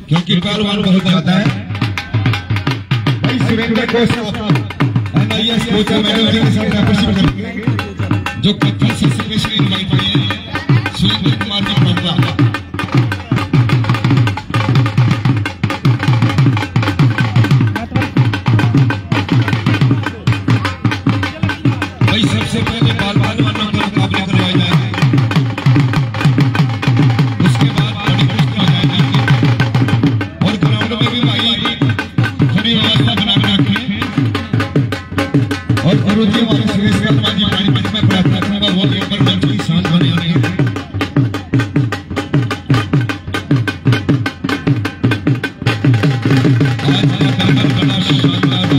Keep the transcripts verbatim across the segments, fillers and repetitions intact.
क्योंकि पहलवान बहुत ज्यादा है। भाई सुरेंद्र कोसा एनआईएस कोच मैडम जी के साथ मेंबरशिप करेंगे जो कथक से स्पेशली इनवाइट किए हैं सुरेंद्र कुमार जी पंडा। भाई सबसे पहले बाल पहलवानों के मुकाबले करवाए जाएंगे, उसके बाद बड़ी कुश्ती हो जाएगी और ग्राउंड में भी भाई खड़ी व्यवस्था बना के रखें। और गुरुजी हमारे सुरेश वर्मा जी पानी में प्रार्थना करूंगा वो ऊपर मंच की शान बने रहेंगे। आज का कार्यक्रम बड़ा शानदार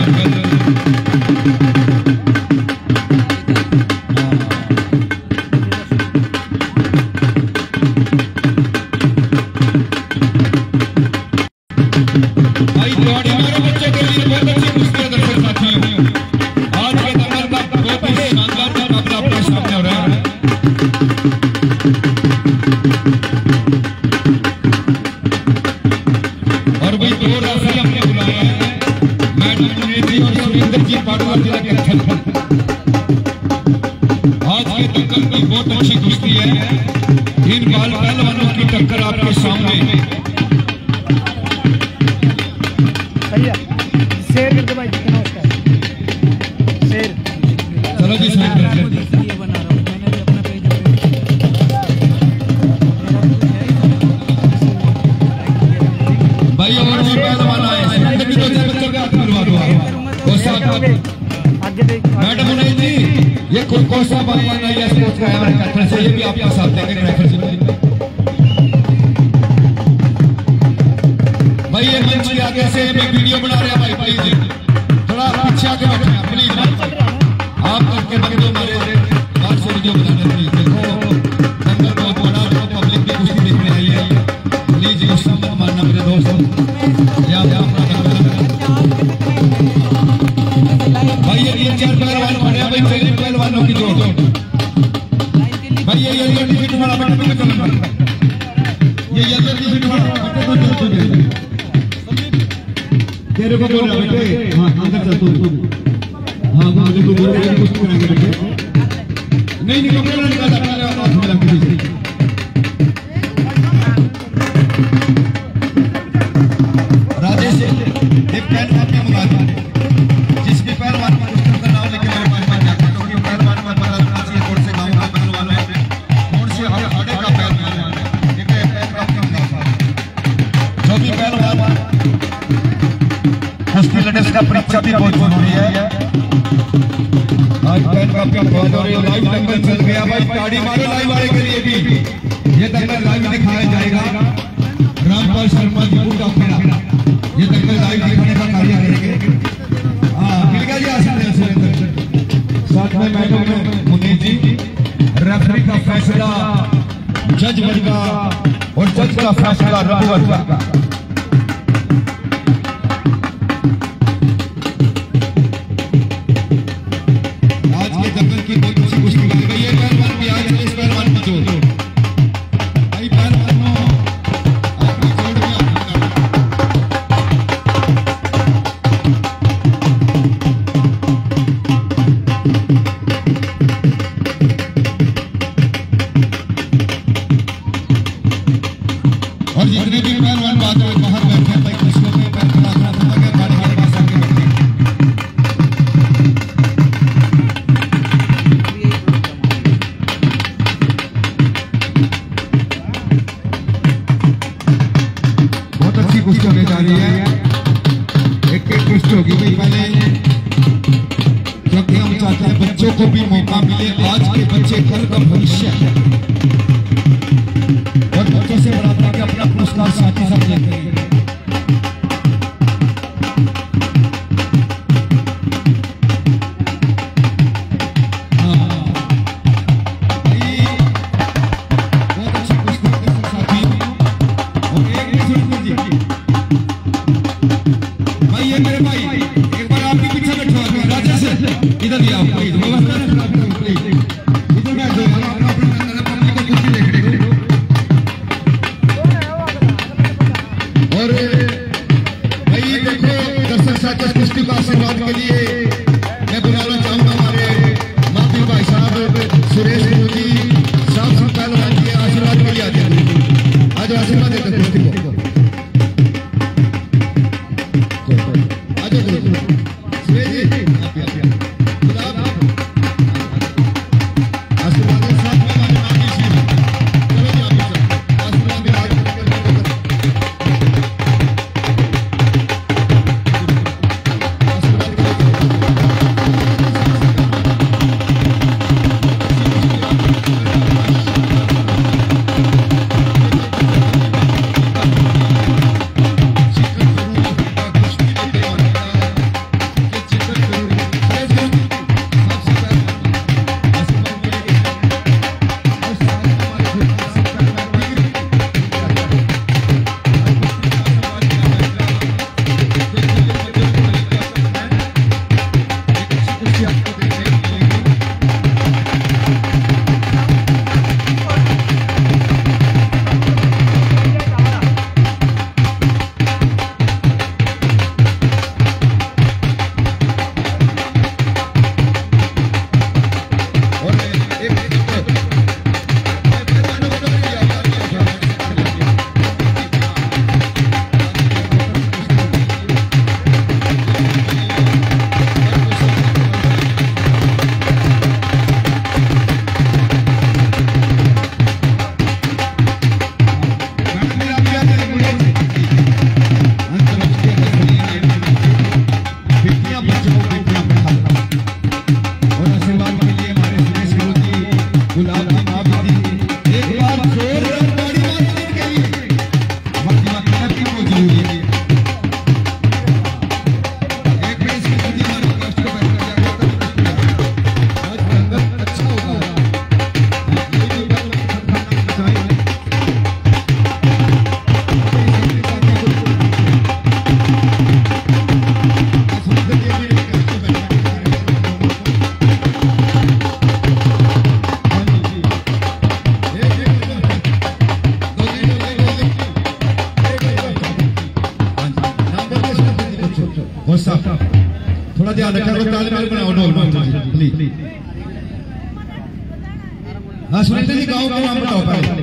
भाई दौड़ी मारो बच्चों के लिए बहुत अच्छी कुश्ती है दर्शक साथियों। आज के दंगल का बहुत ही शानदार मुकाबला अपने सामने हो रहा है। और भाई दो राशि हमने बुलाया है मैडम जी और सुरेंद्र जी पाटवा जिला के अध्यक्ष। आज के दंगल की बहुत अच्छी कुश्ती है, इन बाल पहलवानों की टक्कर आपके सामने। शेर करके भाई दिखना उसका शेर। चलो जी शेर करके बना रहा हूं मैंने भी अपना पेज भाई और भी पहलवान आए हैं भी दो चार बच्चों का हाथ मिलवा दो। कोसा आगे देख मैडम नहीं जी ये कोई कोसा भाई नहीं है स्पोर्ट्स का है हमारे कैप्टन से, ये भी आपका साथ देंगे रेफर से। भाई ये मंच के आगे से मैं वीडियो बना रहा भाई प्लीज थोड़ा पीछे आके बैठे हैं प्लीज। आप करके बंदे हमारे बाहर से वीडियो बनाने प्लीज। देखो दंगल बहुत बड़ा जो पब्लिक की कुश्ती देखने आई है, प्लीज गुस्सा मत मारना मेरे दोस्त। या भाई ये तीन चार पहलवान खड़े हैं भाई पहले पहलवानों की जोड़ भाई ये ये टिकट वाला बेटा चलो ये ये टिकट वाला बेटा तो चल तेरे को बोल रहा बेटे। हाँ अंदर चल तू। हाँ वो मुझे को बोल रहा है कुछ करेंगे बेटे। नहीं नहीं कपड़े वाला निकाल अपना ले हाथ मिला के दीजिए। राजेश एक पैन आपने मंगा दिया जिसके पहलवान का उसका नाम लेके मेरे पास आ जाता तो ये पहलवान में पता लगना चाहिए कौन से गांव का पहलवान है कौन से हाड़े का पहलवान है। एक पैन का आपने मंगा जो भी पहलवान कुश्ती लड़ने का परीक्षा भी बहुत जरूरी है। आज पैन का क्या बहुत हो रही है, लाइव दंगल चल गया भाई ताड़ी मारो लाइव वाले के लिए भी। ये दंगल लाइव दिखाया जाएगा रामपाल शर्मा जी को टॉपरा ये दंगल लाइव दिखाने का कार्य करेंगे। हाँ मिल गया जी आसन सुरेंद्र साथ में मैडम मुनीर जी रेफरी का फैसला जज वर्गा और जज का फैसला रघु वर्गा का। और जितने भी पहलवान बाहर बाहर बैठे हैं भाई खुशियों में पैर खड़ा खड़ा खड़ा के गाड़ी के पास आके बैठे बहुत अच्छी कुश्ती होने जा रही है। एक एक कुश्ती होगी भाई पहले क्योंकि हम चाहते हैं बच्चों को भी मौका मिले। आज के बच्चे कल का भविष्य है और बच्चों से बराबर के अपना पुरस्कार साथ ही साथ लेते हैं। बहुत अच्छी कुश्ती साथी और एक मिनट जी भाई ये मेरे भाई एक बार आपके पीछे बैठो राजेश इधर दिया व्यवस्था इधर बैठ जाओ अपना पब्लिक को कुश्ती देख रहे हो। और और भाई देखो दर्शक साथ कुश्ती का आशीर्वाद के लिए मैं बुलाना चाहूंगा हमारे माफी भाई साहब सुरेश गुरु जी साफ साफ पहलवान के आशीर्वाद के लिए आते हैं। आज आशीर्वाद देते हैं कुश्ती को। आज सुरेश जी थोड़ा ध्यान रखा तालमेल बनाओ ढोल प्लीज। हाँ सुनीता जी गाँव का नाम बताओ पहले।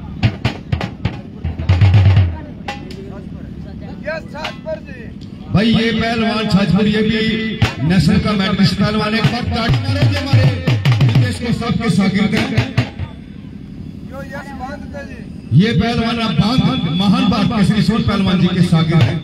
भाई ये पहलवान छाजपुर ये भी नेशनल का मेडलिस्ट पहलवान है। हमारे विदेश को सबके शागिर्द है। ये पहलवान महान भारत केसरी सोन पहलवान जी के शागिर्द है।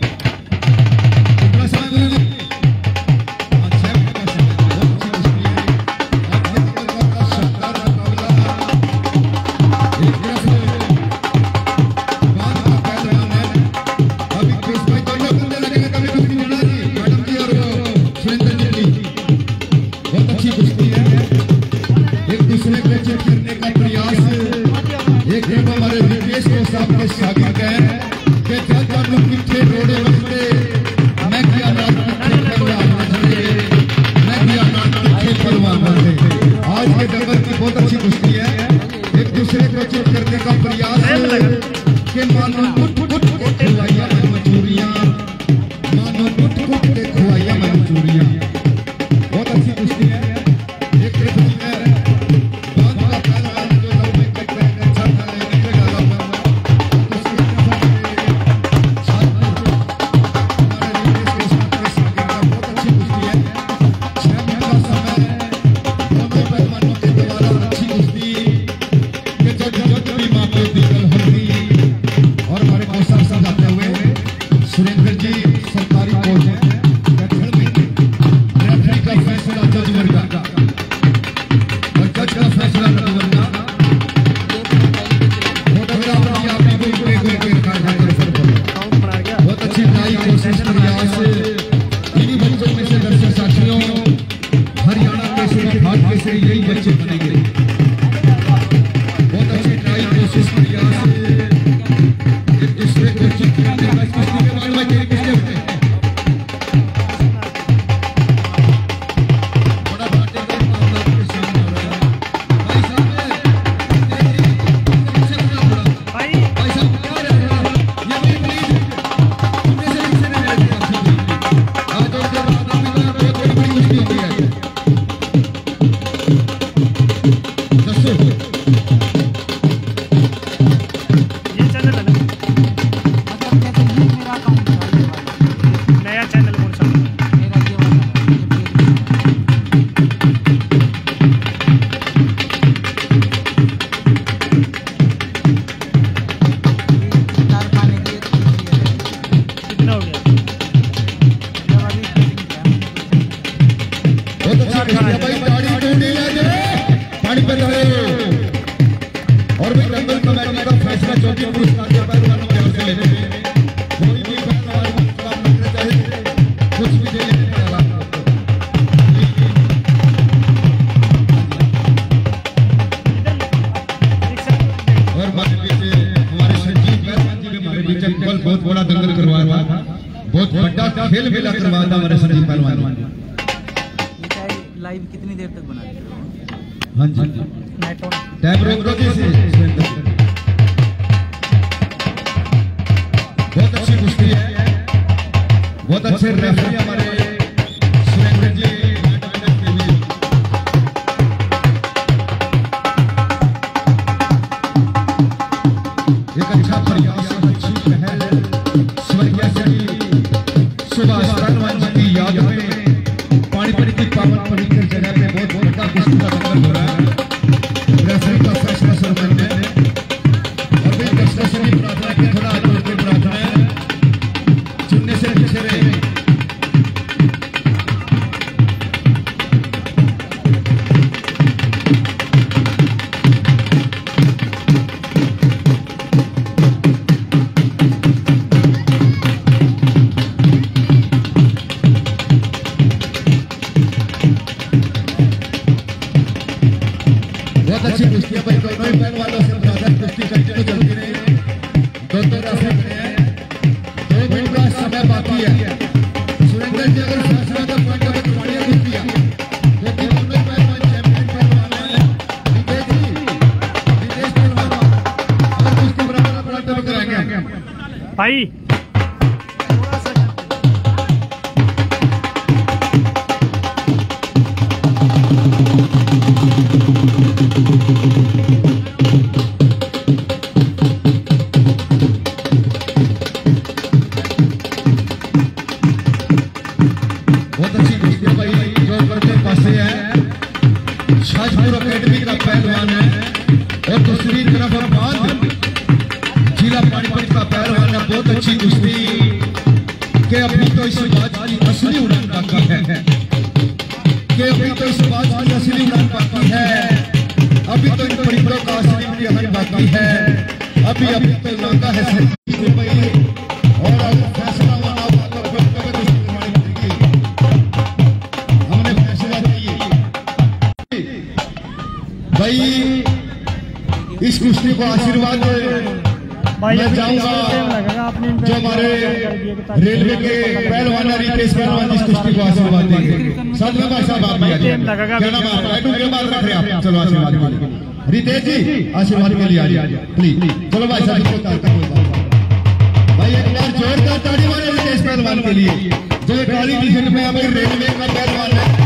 कुश्ती भाई ताड़ी टूटी ले जाए पानी पे डाले और भाई दंगल कमेटी का फैसला चौथी पुरस्कार के पहलवानों के हाथ से लेते हैं। कोई भी पहलवान काम करना चाहे कुछ भी दे लेने पड़ेगा और हमारे पीछे हमारे संजीव पहलवान जी भी हमारे पीछे बहुत बड़ा दंगल करवाया था, बहुत बड़ा खेल मेला करवाया था हमारे संजीव पहलवान जी। लाइव कितनी देर तक बना रहे हो? हाँ जी टाइम रोक दो जी से। बहुत अच्छी कुश्ती है, बहुत अच्छे रेफरी हमारे सुरेंद्र जी एक अच्छा प्रयास अच्छी पहल स्वर्गीय श्री सुभाष पहलवान जी की याद में पानीपत की पावन पवित्र जगह पे बहुत बड़ा कुश्ती का दंगल हो रहा है। रेफरी का फैसला सर्वमान्य है और भी दर्शकों से भी प्रार्थना की थोड़ा जोर के प्रार्थना है चुनने से पीछे रहे। बहुत अच्छी कुश्ती है भाई, दोनों ही पहलवानों से ज्यादा कुश्ती कंटिन्यू चलती रही। दो दो रास्ते हैं, दो मिनट का समय बाकी है। सुरेंद्र जी अगर फैसला का पॉइंट अगर तुम्हारी कुश्ती है जो कि दोनों ही पहलवान चैंपियन पहलवान हैं विदेश जी विदेश पहलवान अगर कुश्ती बराबर बराबर कराएंगे भाई। बहुत अच्छी कुश्ती है भाई, जो बड़े पासे है शाजपुर अकेडमी का पहलवान है और दूसरी तरफ बांध जिला पानीपत का पहलवान है। बहुत अच्छी कुश्ती के अभी तो इस बात की असली उड़ान बाकी है के अभी तो इस बात की असली उड़ान बाकी है अभी तो इन परिवारों का असली उड़ान बाकी है अभी अभी तो लौटा है और फैसला भाई इस कुश्ती को आशीर्वाद मैं चाहूंगा जो हमारे रेलवे के पहलवान रितेश पहलवान इस कुश्ती को आशीर्वाद देंगे। साथ में भाई साहब आप क्या नाम है आपका के बाद रख रहे आप चलो आशीर्वाद के लिए रितेश जी आशीर्वाद के लिए आ जाइए प्लीज। चलो भाई साहब भाई एक बार जोरदार ताड़ी मारे रितेश पहलवान के लिए जो काली टी शर्ट में हमारे रेलवे का पहलवान है।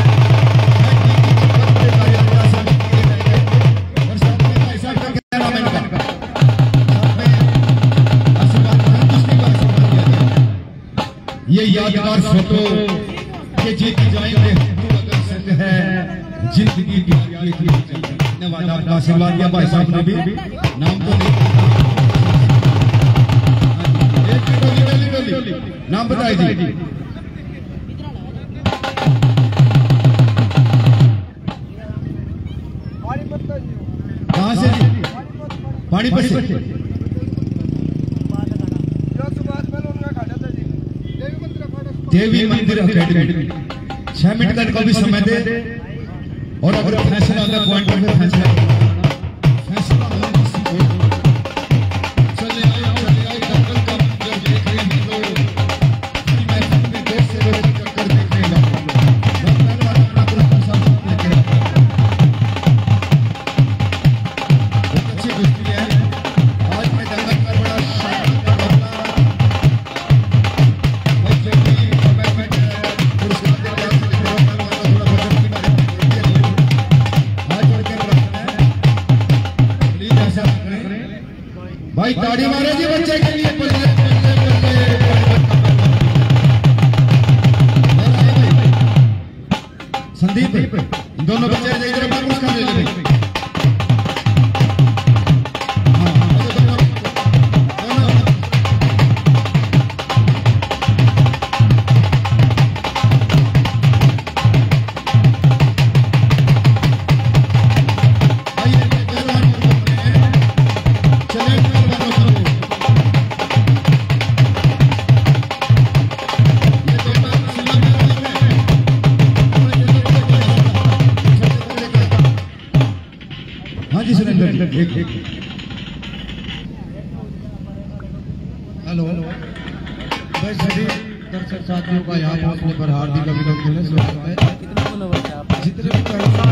ये यादगार फोटो के जीत जाएंगे है जिंदगी की धन्यवाद आपका आशीर्वाद दिया भाई साहब ने भी नाम तो नहीं नाम बताइए जी। कहाँ से पानीपत से देवी मंदिर अकेडमी। छह मिनट का भी समय दे और अगर फैसला अगर पॉइंट पे फैसला फैसला चले आए चले आए दंगल का मंजर देख रहे हैं लोग मैदान में देश से लोग चक्कर देख रहे हैं बहुत अच्छी कुश्ती है आज मैं दंगल का बड़ा भाई ताड़ी मारे जी बच्चे के लिए बल्ले बल्ले बल्ले संदीप दोनों बच्चे इधर पुरस्कार ले ले भाई सभी दर्शक साथियों का यहाँ पहुँचने पर हार्दिक अभिनंदन है, स्वागत है। कितने फॉलोवर्स हैं आप? जितने भी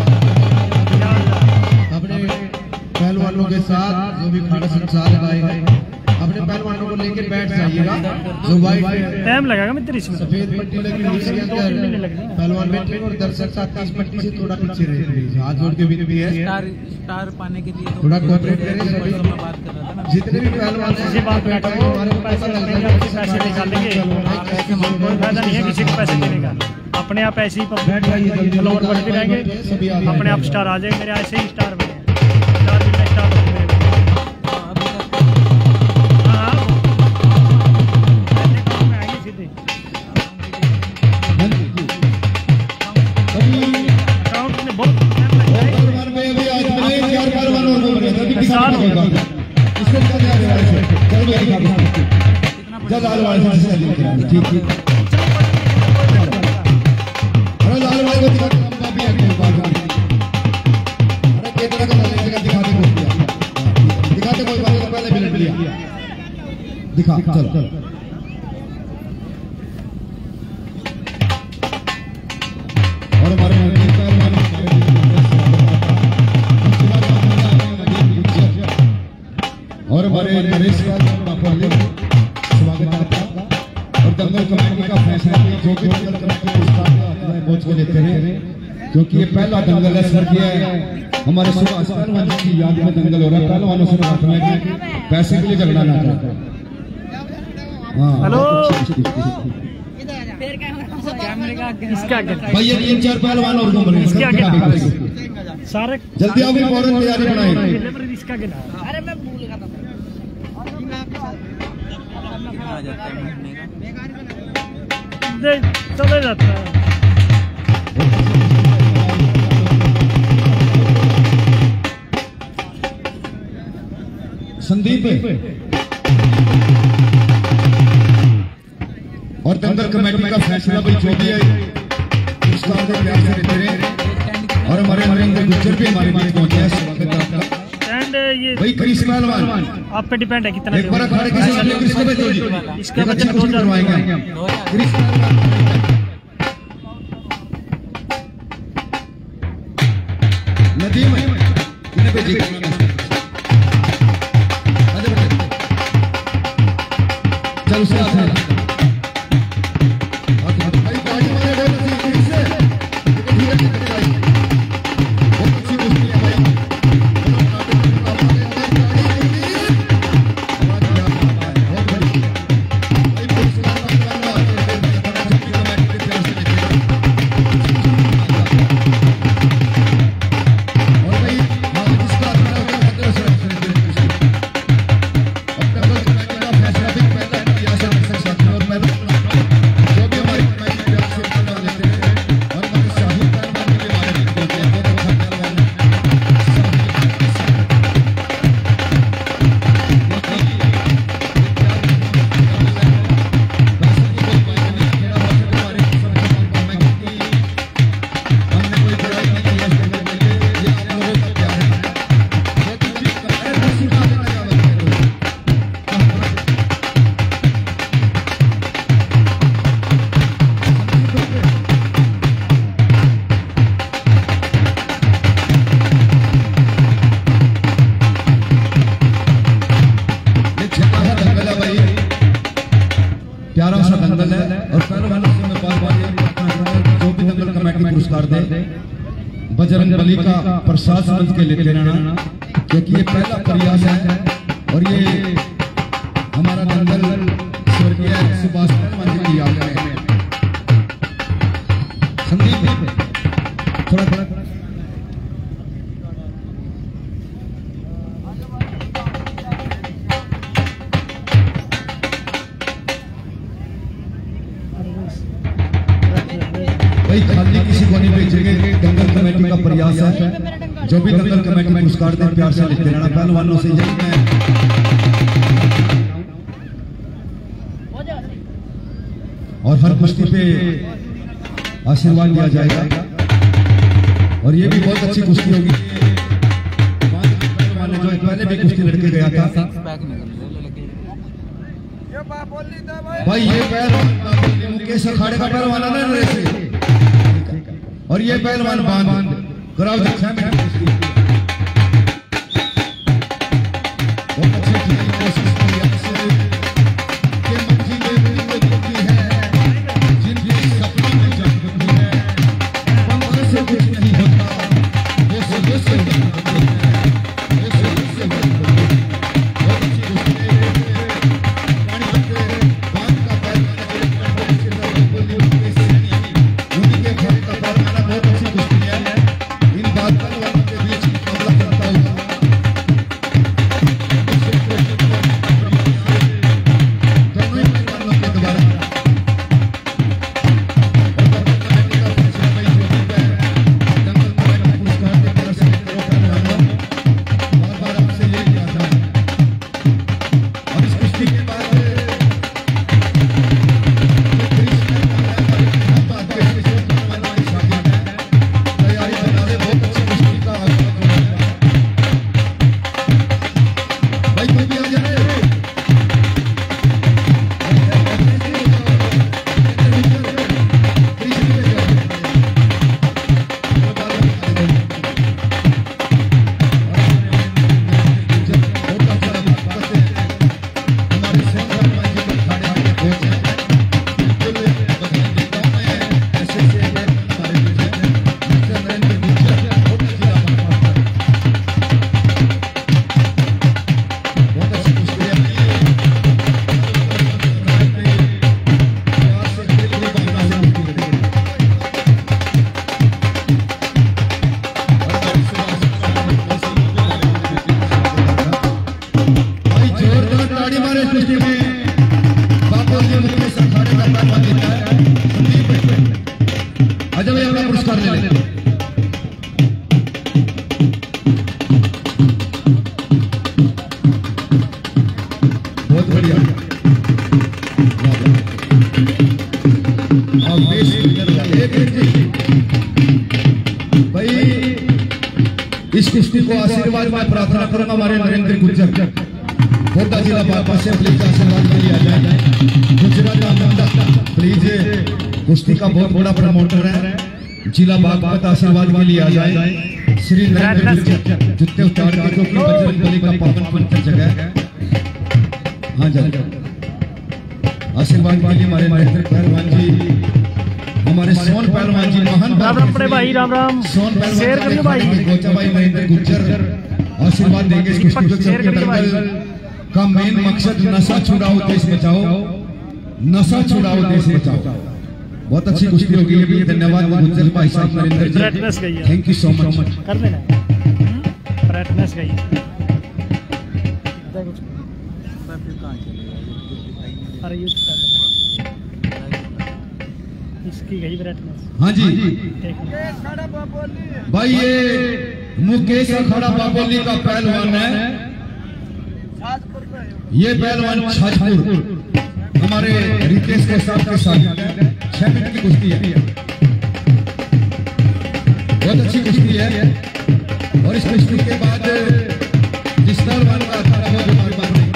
अपने पहलवानों के साथ जो भी खाना संसार लगाए हैं, अपने पहलवानों को लेकर बैठ जाइएगा। जो वाइट टाइम लगेगा मित्र इसमें, सफेद पट्टी लगी हुई है इसके अंदर पहलवान बैठे और दर्शक साथी इस पट्टी से थोड़ा पीछे रहे, प्लीज हाथ जोड़ के विनती है, स्टार स्टार पाने के लिए तो थोड़ा कोऑपरेट करें सभी। मैं बात कर रहा था ना, जितने भी पहलवान किसी बात बैठा हो हमारे को पैसे लगते हैं, पैसे निकालेंगे, कोई फायदा नहीं है किसी को पैसे देने का। अपने आप ऐसे ही फॉलोवर बढ़ते रहेंगे, अपने आप स्टार आ जाएंगे। मेरे ऐसे ही स्टार बने, स्टार भी स्टार तो अभी तक ठीक ठीक अरे लाल भाई को दिखा भी है अरे केतरा का दिखाते को दिखाते कोई बात पहले मिनट लिया दिखा चलो और हमारे और हमारे नरेश का स्वागत है और दंगल कमेटी का फैसला है जो कि दंगल कमेटी पहुंच के लेते हैं, क्योंकि ये पहला दंगल है स्वर्गीय हमारे सुभाष पहलवान की याद में दंगल हो रहा है। पहलवानों से बात है कि पैसे के लिए झगड़ा ना करें। हेलो इसका भाई ये तीन चार पहलवान और घूम रहे हैं, सारे जल्दी आओ, फौरन तैयारी बनाए। इसका गिना अरे मैं भूल गया था। कितना आ जाता है महीने का? चले जाता है। संदीप और दंगल कमेटी का फैसला भाई जो भी है उसका आपको प्यार से देते रहे। और हमारे नरेंद्र गुज्जर भी हमारे बीच पहुंचे हैं, स्वागत है आपका। एंड ये भाई क्रिस पहलवान आप पे डिपेंड है कितना एक बार अखाड़े किसी वाले क्रिस को भेजो जी, इसका एक बच्चा अच्छा कुछ करवाएंगे हम। क्रिस पहलवान नदीम कितने भेजे चल साथ है प्यारा सा दंगल है। और पहलवानों से मैं बार बार जो भी दंगल कमेटी पुरस्कार दे बजरंग बली का प्रसाद समझ के लेते रहना, क्योंकि ये पहला प्रयास है। और ये हमारा दंगल स्वर्गीय सुभाष पहलवान जी की याद में संदीप थोड़ा थोड़ा भाई खाली किसी को नहीं भेजेंगे, दंगल कमेटी का प्रयास है। जो भी दंगल कमेटी पुरस्कार दे प्यार से लिखते रहना। पहलवानों से यही मैं और हर कुश्ती पे आशीर्वाद दिया जाएगा। और ये भी बहुत अच्छी कुश्ती होगी। जो पहले भी कुश्ती लड़के गया था, बैक निकल रहे लगे भाई ये पहलवान मुकेश अखाड़े का पहलवान है ना से, और ये पहलवान बांध कराओ अच्छा में बहुत अच्छी कोशिश की आपसे कि मंजिलें वो दिखती है जिनके सपनों में जगती है, पंखों से कुछ नहीं होता वो सब से होता है, वो सब से होता है। बहुत अच्छी कोशिश पानी पत्ते बांध का पैर उन्हीं के घर का पैर मैंने बहुत अच्छी कोशिश है इन बात वालों के बीच मुकाबला करता हूँ। इस कुश्ती को आशीर्वाद में प्रार्थना करूंगा हमारे नरेंद्र गुज्जर खोटा जिला बापा से प्लीज आशीर्वाद के लिए आ जाए। गुजरात आनंदा प्लीज कुश्ती का बहुत बड़ा प्रमोटर है, जिला बागपत आशीर्वाद के लिए आ जाए। श्री नरेंद्र गुज्जर जूते उतार के जो कि बजरंगबली का पावन पवित्र जगह है, हाँ जाए आशीर्वाद के लिए हमारे नरेंद्र पहलवान जी, हमारे सोन पहलवान जी महान राम राम पड़े भाई, राम राम सोन पहलवान शेयर करिए भाई, गोचा भाई नरेंद्र गुज्जर आशीर्वाद देंगे। इस कुश्ती का मेन मकसद नशा छुड़ाओ देश बचाओ, नशा छुड़ाओ देश बचाओ। बहुत अच्छी कुश्ती होगी ये भी। धन्यवाद गुज्जर भाई साहब Narendra ji, thank you so much. कर देना ब्राइटनेस गई अरे यूज कर इसकी गई ब्राइटनेस। हाँ जी भाई ये मुकेश अखाड़ा बाबोली का पहलवान है, ये पहलवान छाजपुर हमारे रितेश के साथ के साथ छह मिनट की कुश्ती है, बहुत अच्छी कुश्ती है। और इस कुश्ती के बाद जिस पहलवान का अखाड़ा हो हमारी बात नहीं,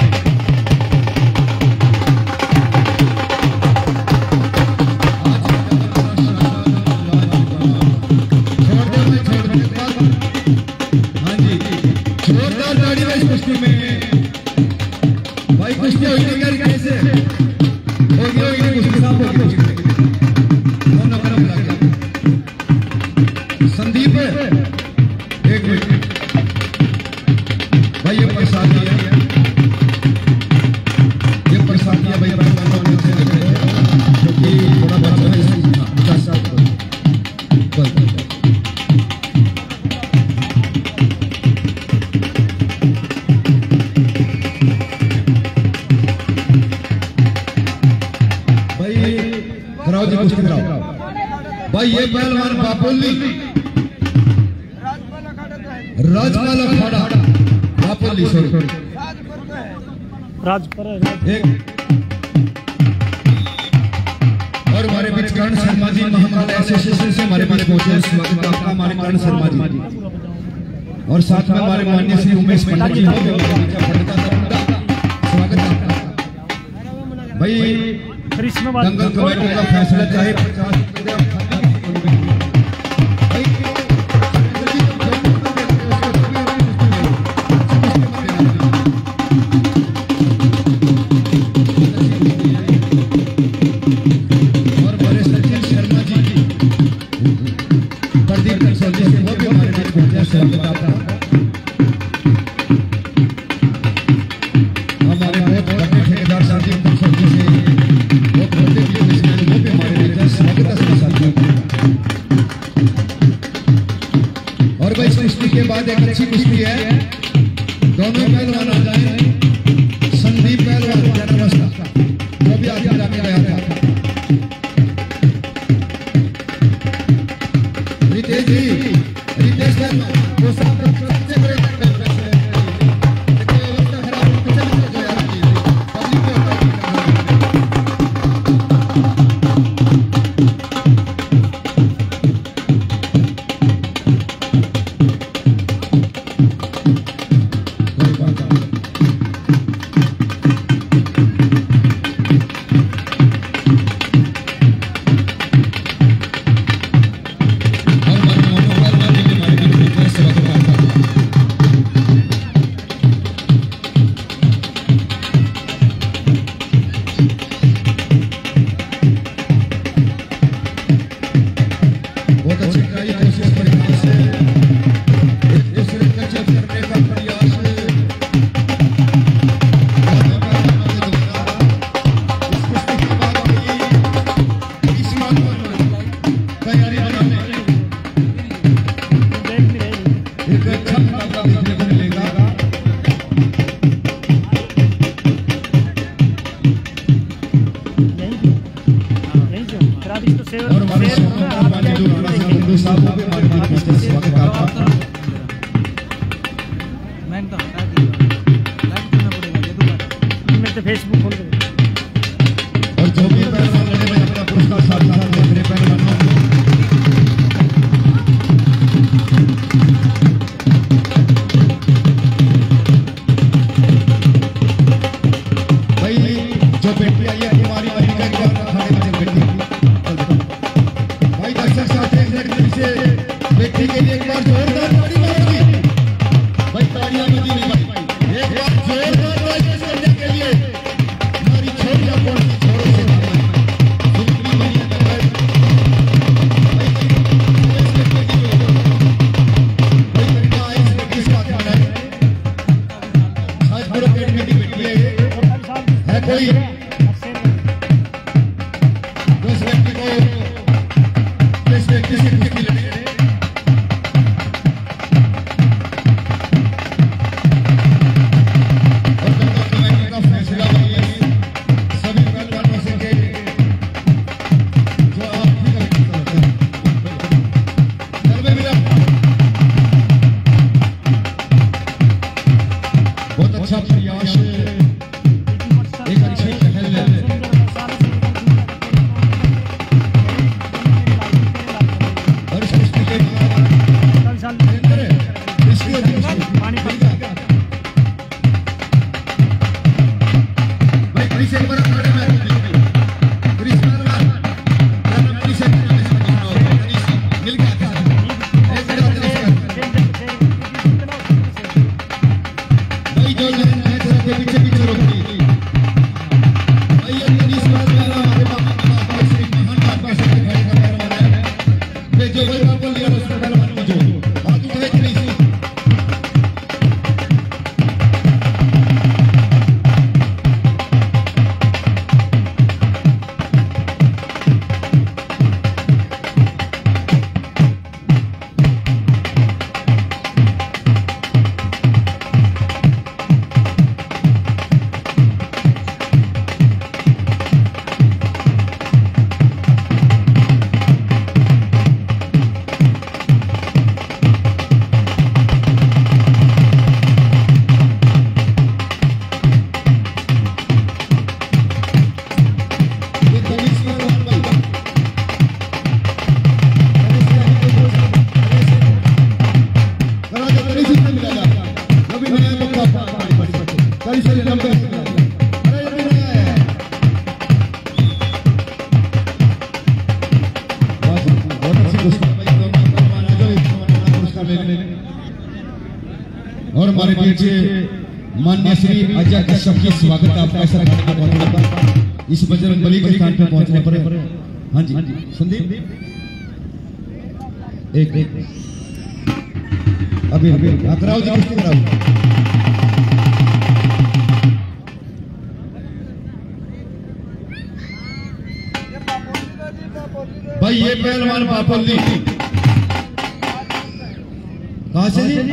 जोरदार ताड़ी है इस कुश्ती में भाई। कुश्ती होगी क्या कैसे होगी होगी कुश्ती साफ होगी कुश्ती कौन ना करम लग गया संदीप एक मिनट भाई, ये प्रसाद है, ये प्रसाद है भाई पहलवानों से क्योंकि थोड़ा बच्चा है पचास साल कराओ जी कुश्ती कराओ भाई। ये पहलवान बापोली राजपाल अखाड़ा बापोली सॉरी राजपुर एक, और हमारे बीच कर्ण शर्मा जी महाकाल एसोसिएशन से हमारे बीच पहुंचे, स्वागत आपका हमारे कर्ण शर्मा जी। और साथ में हमारे माननीय श्री उमेश पंडित जी, स्वागत आपका। भाई फिर इसमें बात दंगल कमेटी का फैसला चाहे पचास और बड़े सचिन शर्मा जी प्रदीप कंसोल जी वो भी हमारे बीच पहुंचे हैं। स्वागत आपका। हमारे बहुत बड़े ठेकेदार संजीव कंसोल जी से बहुत बड़े बिजनेसमैन वो भी हमारे बीच हैं। स्वागत है सभी साथियों का। और भाई इस कुश्ती के बाद एक अच्छी कुश्ती है, दोनों पहलवान आ जाए। संदीप पहलवान जनवस्था वो भी आगे जाके गया था। रितेश जी रितेश सर वो सब सबसे बड़े फेसबुक खोल के और जो भी पहलवान लड़े में अपना पुरस्कार साथ साथ मेरे पहलवानों भाई जो बेटी आई है हमारी अमेरिका की बात खाने में बेटी भाई दर्शक साथी एक मिनट से बेटी के लिए एक बार जोरदार ताली मारोगी भाई। तालियां बजी नहीं भाई, एक बार जोरदार ताली करने के लिए हमारी छोटी अपोन की छोरों से सुनती बनी है भाई। भाई बेटा इस बेटी का क्या है आज पूरा पेट में बेटी है है कोई उस व्यक्ति को जिस व्यक्ति से कुश्ती लड़ी हमारे बीच माननीय श्री अजय कश्यप जी, स्वागत है आपका ऐसा करने पर पहुंचने पर, इस बजरंग बली के स्थान पर पहुंचने पर। हाँ जी संदीप, एक एक अभी अभी कराओ जी, कुश्ती कराओ। भाई ये पहलवान बापोली कहां से जी?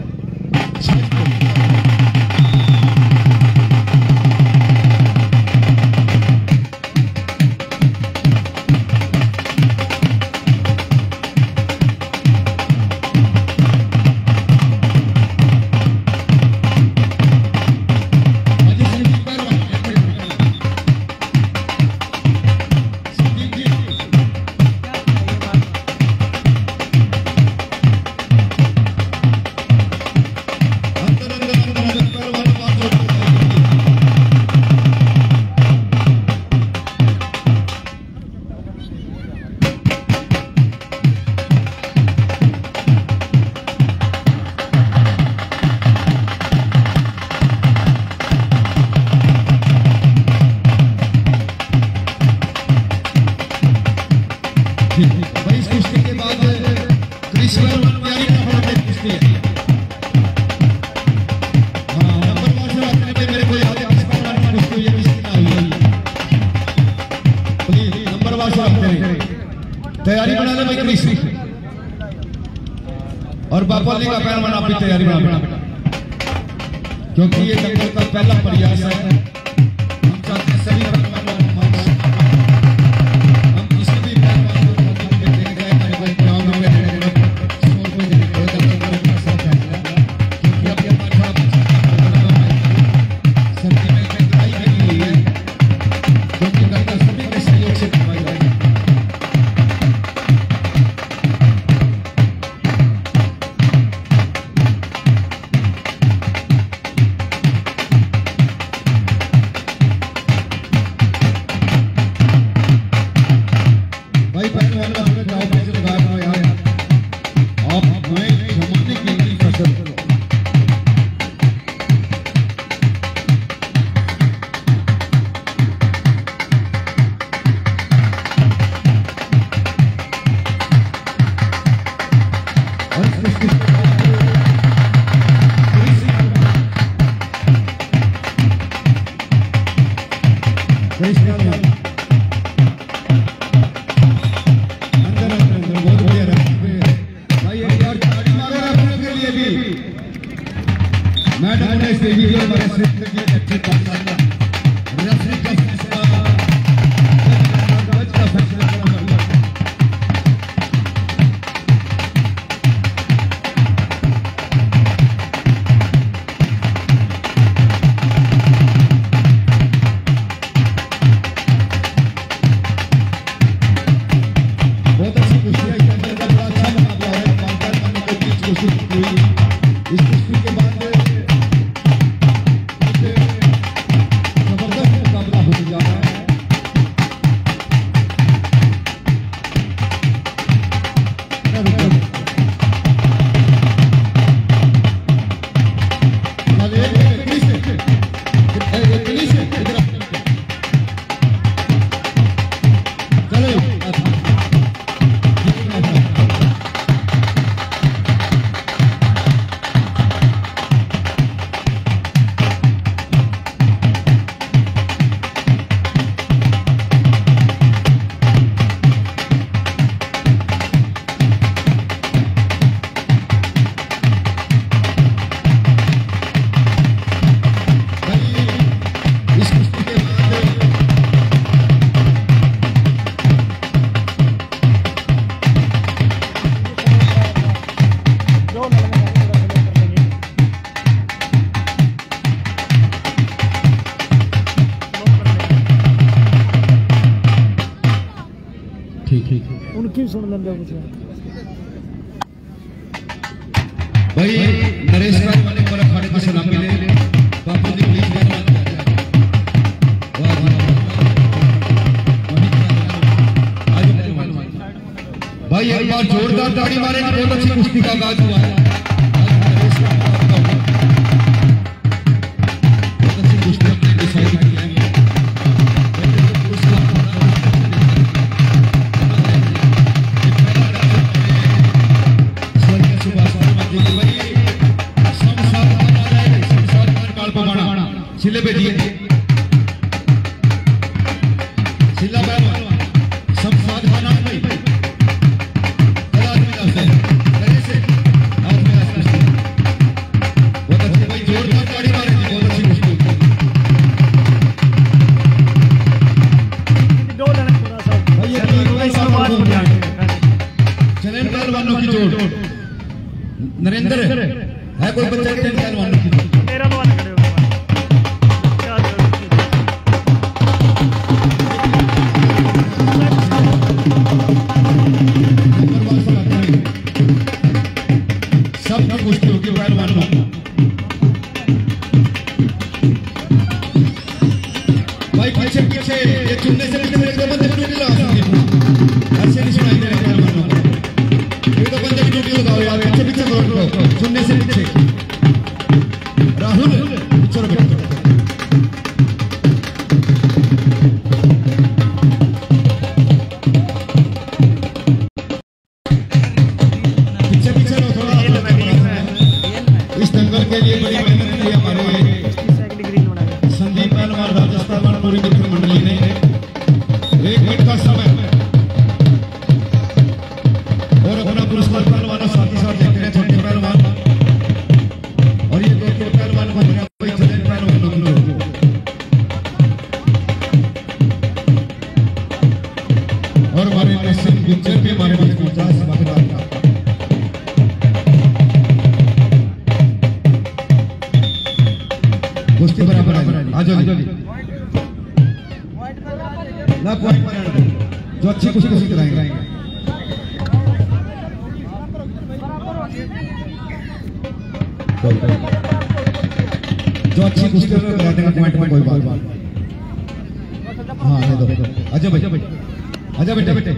इस कुश्ती के बाद कृष्ण प्यारी का कुश्ती है। हाँ नंबर वन से बात करते मेरे को याद है कुश्ती ये कुश्ती ना हुई। प्लीज नंबर वन से बात करें, तैयारी बना ले भाई कृष्ण और बापोली का पहलवान आप भी तैयारी बना बेटा, क्योंकि ये दंगल का पहला प्रयास है। हम चाहते हैं सभी मैडम ने इस वीडियो में बहुत अच्छी कुश्ती है। इस कुश्ती के बाद उनकी सुन लेंगे भाई नरेश भाई वाले पर अखाड़े की सलामी ले बापू जी प्लीज भाई एक बार जोरदार ताड़ी मारेंगे। बहुत अच्छी कुश्ती का आगाज हुआ है। नरेंद्र है कोई बच्चा के पहलवान की तेरा बॉल खड़े हो सब की कुश्ती होगी पहलवानों। भाई पीछे पीछे ये चुनने से पीछे एक दो बंदे की ड्यूटी लगा ऐसे नहीं सुनाई दे रहे पहलवानों को। एक दो बंदे की ड्यूटी लगाओ यार पीछे पीछे करो चुनने से पीछे। राहुल पीछे रखो पीछे पीछे रहो थोड़ा। इस दंगल के लिए बड़ी मेहनत की हमारे संदीप पहलवान राजस्थान पूरी मित्र मंडली ने एक मिनट का समय और अपना पुरस्कार पहलवान साथ ही साथ देखते हैं छोटे पहलवान और ये दो पहलवान को पहलवान और हमारे नसीम गुज्जर भी हमारे बीच पहुंचा स्वागत का कुश्ती बराबर आ जाओ ना पॉइंट पर जो अच्छी कुश्ती कुश्ती कराएंगे जो अच्छी कुश्ती करा देंगे पॉइंट में कोई बात हाँ दो आजा भाई आजा बेटे बेटे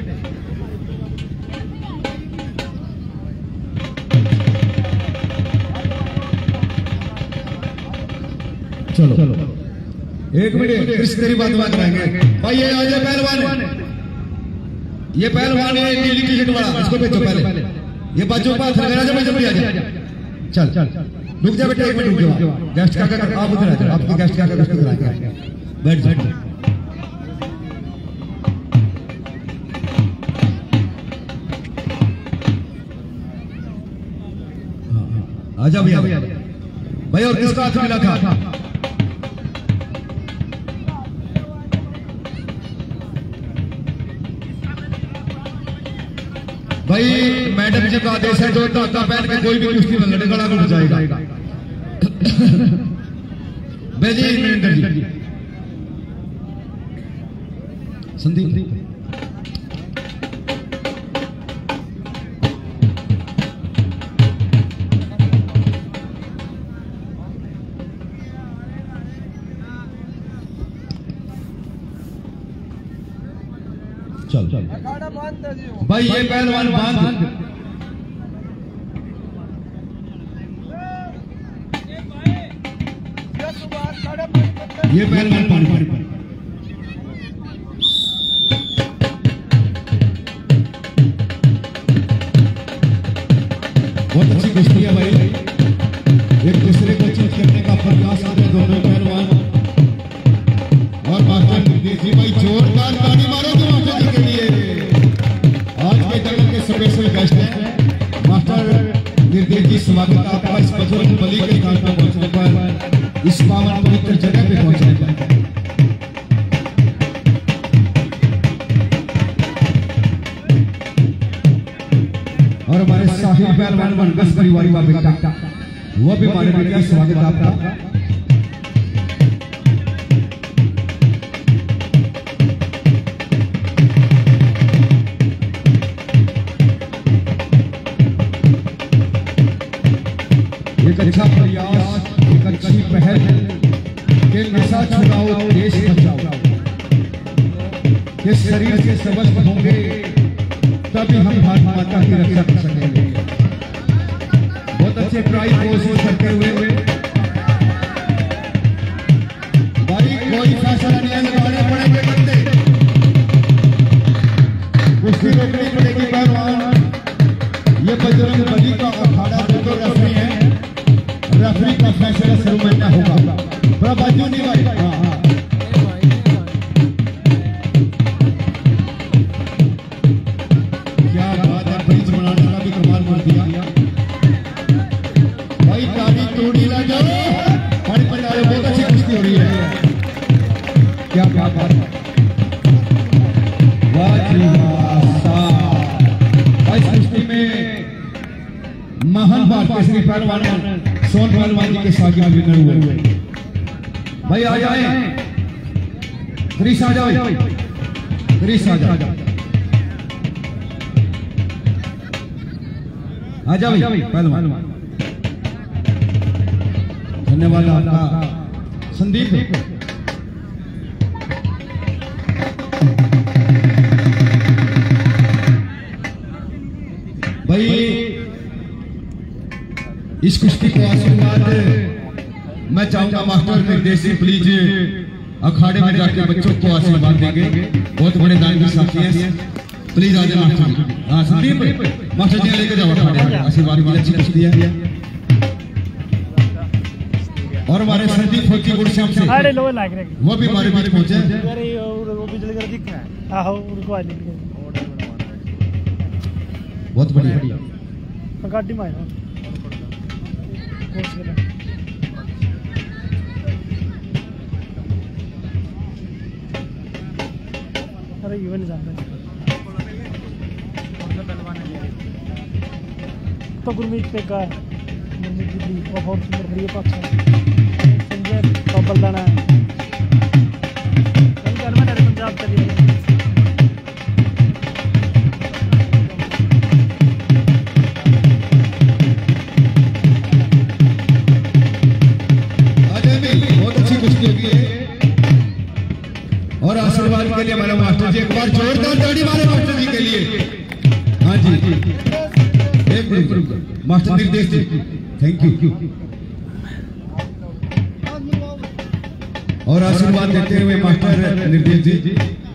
चलो चलो एक मिनट किस तेरी बात बात कराएंगे भाई। ये आज पहलवान ये पहलवान है नीली टी शर्ट वाला इसको भेजो पहले ये बाजू पास लगा जा जल्दी आ जा चल चल रुक जा बेटा एक मिनट रुक जाओ गेस्ट का क्या आप उधर आ जाओ आपके गेस्ट का क्या कुछ कराएंगे बैठ बैठ आजा भैया भाई और किसका हाथ मिला था भाई मैडम जी का आदेश है जो धागा पहन के कोई भी कुश्ती में लड़े गला घुट जाएगा। बेजी नरेंद्र जी संदीप चल चल भाई ये पहलवान बांध ये पहलवान पानी पानी पानी बहुत अच्छी कुश्ती है भाई एक दूसरे को चीज करने का प्रयास करते दोनों पहलवान और मास्टर जी भाई जोरदार ताली मारो तो मास्टर जी के लिए आज के जगत के स्पेशल गेस्ट हैं मास्टर निर्देश जी स्वागत आपका इस बजरंग बली के स्थान पर पहुंचने पर इस पावन पवित्र जगह पे पहुंचने पर और हमारे साहिल पहलवान बनगस परिवार का बेटा वो भी हमारे बेटे का स्वागत आपका। एक अच्छा प्रयास एक अच्छी पहल के नशा छुड़ाओ देश बचाओ के शरीर से स्वस्थ होंगे तभी हम भारत माता की रक्षा कर सकेंगे। बहुत अच्छे प्राइज कोशिश करते हुए भाई कोई फैसला नहीं लगाने पड़ेंगे बंदे कुश्ती रोकनी पड़ेगी पहलवान। ये बजरंग बली का अखाड़ा दो दो रेफरी है रेफरी का फैसला शुरू में न होगा बड़ा बाजू नहीं भाई हाँ हाँ क्या बात है ब्रिज बनाने का भी कमाल कर दिया भाई ताली तोड़ी ला जाओ पानी पर डालो बहुत अच्छी कुश्ती हो रही है क्या क्या बात है वाह जी वाह इस कुश्ती में महान बात केसरी पहलवान सोन पहलवान जी के साथ विनर हुए। भाई आ जाए, क्रिस आ जाओ, क्रिस आ जाओ, आ जाओ पहलवान। धन्यवाद आपका संदीप। भाई इस कुश्ती को आशीर्वाद मैं चाहूंगा मास्टर निर्देश प्लीज अखाड़े में जाके बच्चों को आशीर्वाद देंगे। बहुत बड़े दान की साथी हैं, प्लीज आ जाए मास्टर। हाँ संदीप, मास्टर जी लेके जाओ अखाड़े, आशीर्वाद की अच्छी कुश्ती है। और हमारे संदीप फौजी गुड़श्याम से वो भी हमारे बीच पहुंचे। बहुत बढ़िया। अरे ये नहीं जानते तो गुरमीत पे का गुरमीत दिल्ली और बहुत सुंदर खड़ी है पाकिस्तान संजय कबल दाना पंजाब में पंजाब चली और आशीर्वाद के लिए हमारे मास्टर जी एक बार जोरदार ताड़ी मारे मास्टर जी के लिए। हाँ जी एक minute master Nirdesh ji, thank you. और आशीर्वाद देते हुए मास्टर निर्देश जी।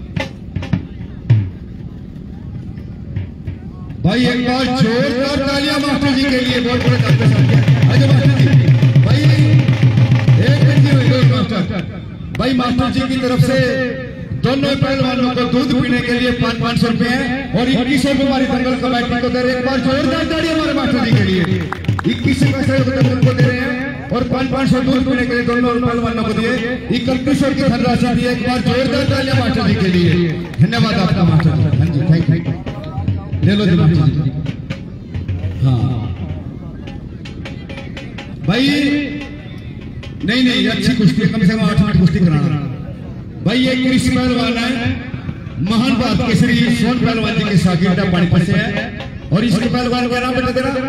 भाई एक बार जोरदार तालियां मास्टर जी के लिए, बहुत बड़े तालियां मास्टर जी। भाई एक मिनट मास्टर भाई मास्टर जी की तरफ से दोनों पहलवानों को दूध पीने के लिए पाँच पाँच सौ रुपए हैं और इक्कीस सौ रुपए हमारी दंगल कमेटी को दे रहे हैं। एक बार जोरदार ताड़ी हमारे मास्टर जी के लिए। इक्कीस सौ पैसे दंगल को दे रहे हैं और पाँच पाँच सौ दूध पीने के लिए दोनों पहलवानों को दिए इकतीस सौ की धनराशि दी। एक बार जोरदार तालियां मास्टर जी के लिए। धन्यवाद आपका मास्टर जी। हाँ जी थैंक यू। ले लो जी मास्टर जी। हाँ भाई नहीं नहीं अच्छी कुश्ती, कम से कम आठ मिनट कुश्ती कराना। भाई ये कृषि पहलवान है, महान भारत केसरी सोन पहलवान जी के शागिर्द पानीपत से है। और इसके पहलवान का नाम बता देना,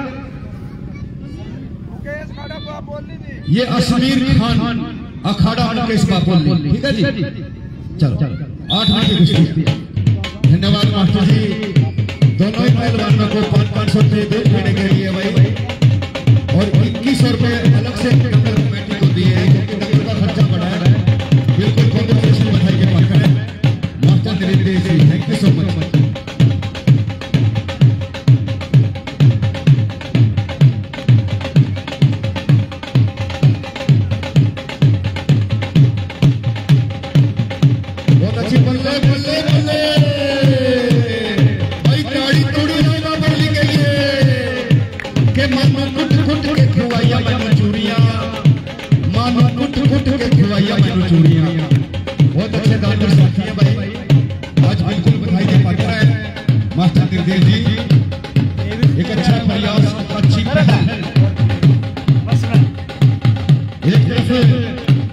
ये अशमीर खान अखाड़ा मुकेश बापोली। ठीक है जी, चलो आठ मिनट की कुश्ती। धन्यवाद मास्टर जी। दोनों ही पहलवानों को पाँच पाँच सौ रुपये दूध पीने के लिए भाई और इक्कीस सौ रुपये अलग से दंगल कमेटी को दिए हैं क्योंकि दंगल का खर्चा बढ़ा है। बिल्कुल कॉम्पिटिशन बधाई के पात्र है master Nirdesh ji. Thank you so much. बहुत अच्छी बल्ले बल्ले बल्ले भाई ताड़ी तोड़ी है बाबरली के लिए के मानो कुट कुट के खुआइया मानो चूड़ियां, मानो कुट कुट के खुआइया मानो चूड़ियां। बहुत अच्छे दानवीर साथी है भाई, आज बिल्कुल बधाई के पात्र है मास्टर निर्देश जी। एक अच्छा प्रयास, अच्छी पहल। एक तरफ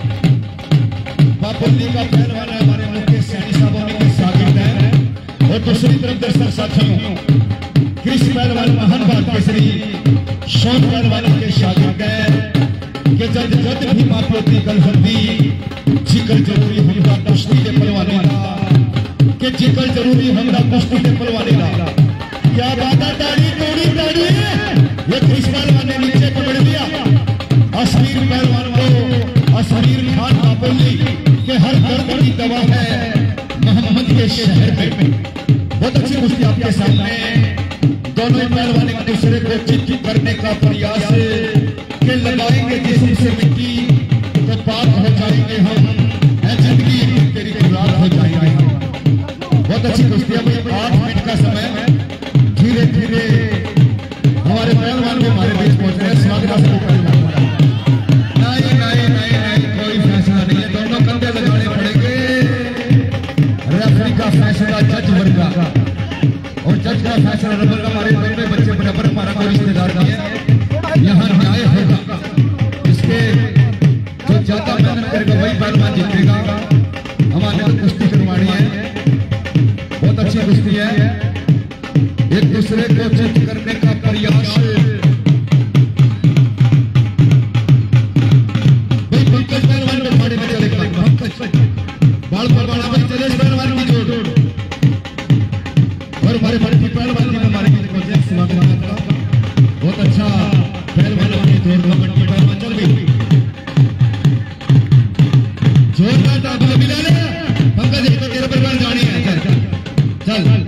बापोली का पहलवान है हमारे मुकेश सैनी साहब के शागिर्द है और दूसरी तरफ दर्शक साथियों कृषि पहलवान महान भारत केसरी सोन पहलवान के शागिर्द है कि जब जब भी बात होती गलबंदी जिक्र जरूरी होगा कुश्ती के पहलवाने का, कि जिक्र जरूरी होगा कुश्ती के पहलवाने का। क्या बात है, ताड़ी तोड़ी ताड़ी ये कृषि पहलवान ने नीचे पकड़ दिया अशमीर पहलवान को। अशमीर खान बापोली के हर दर्द की दवा है मोहम्मद के शहर में। बहुत अच्छी कुश्ती आपके सामने। दोनों पहलवान एक दूसरे को चित करने का प्रयास के लगाएंगे जिसम से मिट्टी तो पार हो जाएंगे हम, जिंदगी तेरी खुराक हो जाएंगे हम। बहुत अच्छी कुश्ती है। आठ मिनट का समय, धीरे धीरे हमारे पहलवान भी हमारे बीच पहुंच रहे हैं। स्वागत है। नहीं नहीं नहीं नहीं कोई फैसला नहीं है, दोनों कंधे लगाने पड़ेंगे। रेफरी का फैसला जज वर्गा और जज का फैसला रबर का। हमारे दोनों बच्चे बराबर हमारा कोई रिश्तेदार नहीं है। यहाँ न्याय होगा, इसके जो ज्यादा मेहनत करेगा वही पहलवान जीतेगा। हमारे तो कुश्ती करवानी है, बहुत अच्छी कुश्ती है, एक दूसरे को चित करने का प्रयास। भाई पंकज पहलवान को फाड़े में चलेगा, पंकज बाल परवाना भाई चले पहलवान की जोड़, और हमारे भर्ती पहलवान की हमारे स्वागत का बहुत अच्छा पहलवान की जोड़ कबड्डी पहलवान चल गई, जोरदार ताबला मिला ले पंकज, एक तो तेरे परिवार जानी है, चल चल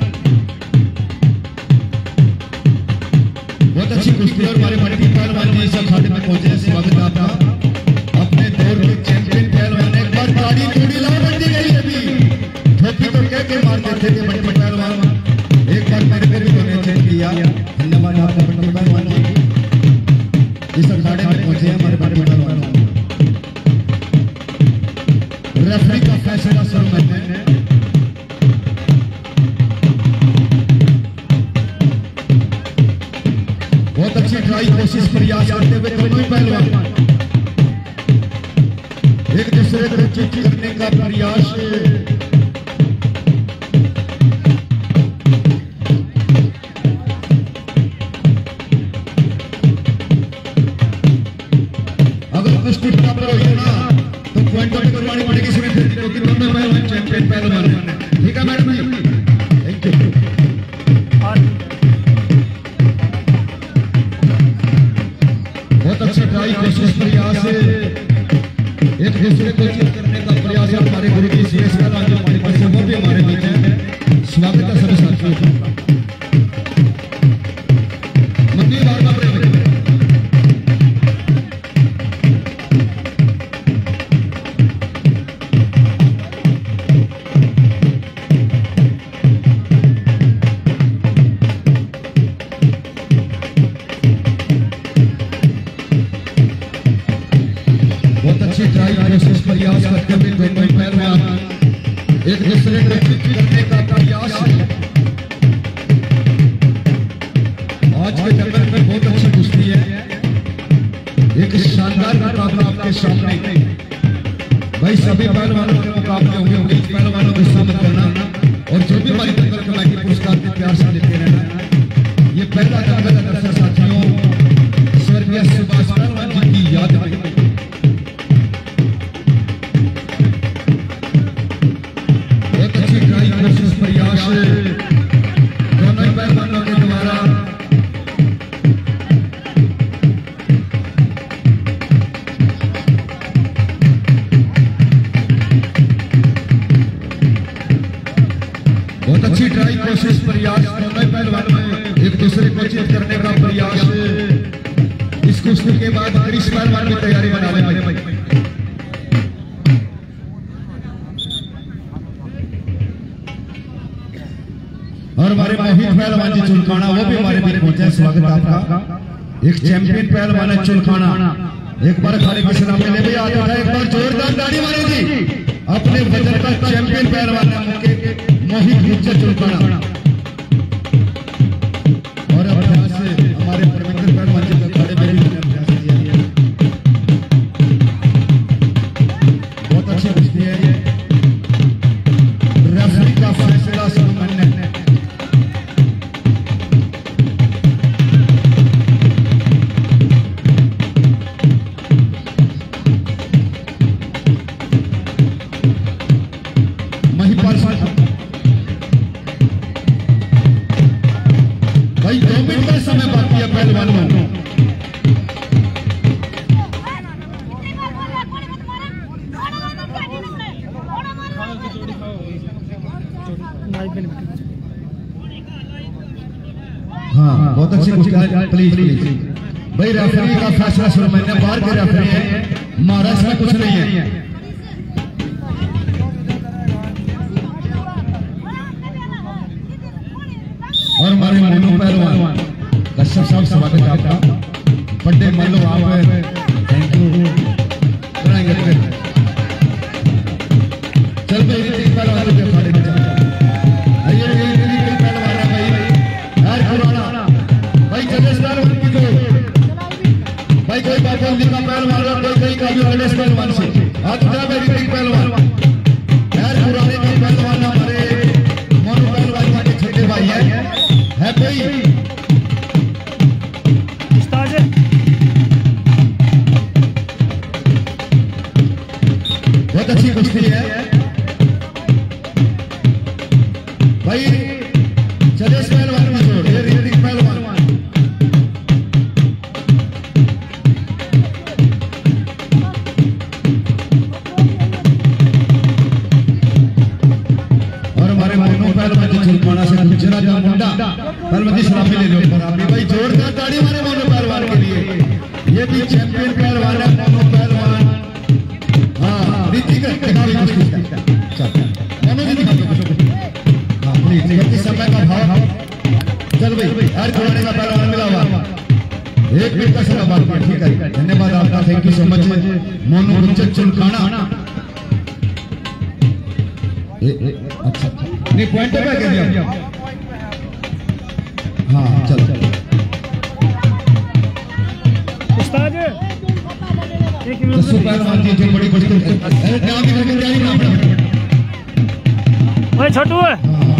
बहुत अच्छी कुश्ती। और हमारे भर्ती पहलवान जी सब खाते में पहुंचे हैं, स्वागत है आपका। अपने दौर के चैंपियन पहलवान, एक बार गाड़ी थोड़ी लाल बंदी गई अभी, धोखी तो कह के मार देते थे भर्ती पहलवान, एक बार मेरे पे भी डोनेशन किया, धन्यवाद आपका भर्ती पहलवान जी। इस अखाड़े में पहुंचे हैं हमारे भर्ती पहलवान। रेफरी का फैसला सर्वमत है, बहुत अच्छी ट्राई कोशिश प्रयास करते हुए दोनों पहलवान एक दूसरे को चित करने का प्रयास। अगर कुश्ती बराबर हो ना तो पॉइंट आउट करवानी पड़ेगी इसमें, क्योंकि दोनों पहलवान चैंपियन पहलवान है। ठीक है मैडम जी, थैंक यू। बहुत अच्छी ट्राई कोशिश प्रयास, एक दूसरे को चित करने का प्रयास है। हमारे गुरु जी सुरेश पहलवान जो हमारे पास वो भी हमारे बीच है, स्वागत है सभी साथियों का। मंदिर बार बार ट्राई कोशिश प्रयास करते हुए दोनों पहलवान एक दूसरे को चित करने का प्रयास। आज के जंगल में बहुत अच्छी कुश्ती है, एक शानदार मुकाबला आपके सामने। भाई सभी पहलवानों के मुकाबले होंगे, उन्नीस पहलवानों को शामिल करना, और जो भी हमारी दंगल कमेटी पुरस्कार के प्यार से देते रहना। ये पहला दंगल दर्शक साथियों स्वर्गीय सुभाष पहलवान जी की याद में। कोशिश प्रयास दोनों पहलवानों के द्वारा बहुत अच्छी ट्राई कोशिश प्रयास, दोनों पहलवानों एक दूसरे को चित करने का प्रयास। इस कुश्ती के बाद हरीश पहलवान की तैयारी बना ले भाई। और हमारे मोहित पहलवान जी चुलखाना वो भी हमारे बीच पहुंचे, स्वागत है आपका। एक चैंपियन पहलवान है चुलखाना, एक बार खाली के सलाम ले भैया आते हैं, एक बार जोरदार ताली मारे जी। अपने वजन का चैंपियन पहलवान है मोहित चुलखाना। और अभ्यास से हमारे परमेंद्र पहलवान जी का खड़े में भी अभ्यास किया, बहुत अच्छी कुश्ती है। रेफरी का फैसला सर्वमान्य है। भाई दो मिनट का समय बाकी है पहलवानों। हाँ बहुत अच्छी कुश्ती, प्लीज प्लीज भाई रेफरी का फैसला शुरू, मैंने बाहर के रेफरी है, महाराष्ट्र में कुछ नहीं है। और हमारे मोनू पहलवान कश्यप साहब स्वागत है आपका। बर्थडे मान लो आप, थैंक यू कराएंगे। चल भाई पहलवान के खड़े में आइए, ये पहलवान है भाई यार पुराना भाई जगेश पहलवान की जो भाई चलेश पहलवान की जोड़, ये ऋतिक पहलवान। और हमारे मोनू पहलवान जी चुलपाना से गुजरा का मुंडा पहलवान जी सलामी ले लो भाई, जोरदार ताड़ी मारे मोनू पहलवान के लिए। ये भी चैंपियन पहलवान है मोनू पहलवान। हाँ ऋतिक दिखाओ कुश्ती का, मोनू जी दिखा दो। हाँ प्लीज, क्योंकि समय का भाव। चल भाई हर खिलाड़ी का पहलवान मिला हुआ, एक मिनट का समय बात किया, ठीक है। धन्यवाद आपका, thank you so much Monu Gunjan Chulkana. अच्छा नहीं पॉइंट पे कर दिया। हाँ चलो उस्ताद एक मिनट दसों पहलवान की जो बड़ी मुश्किल है। अरे नाम भी लेकर जाइए ना अपना। ओए छोटू है।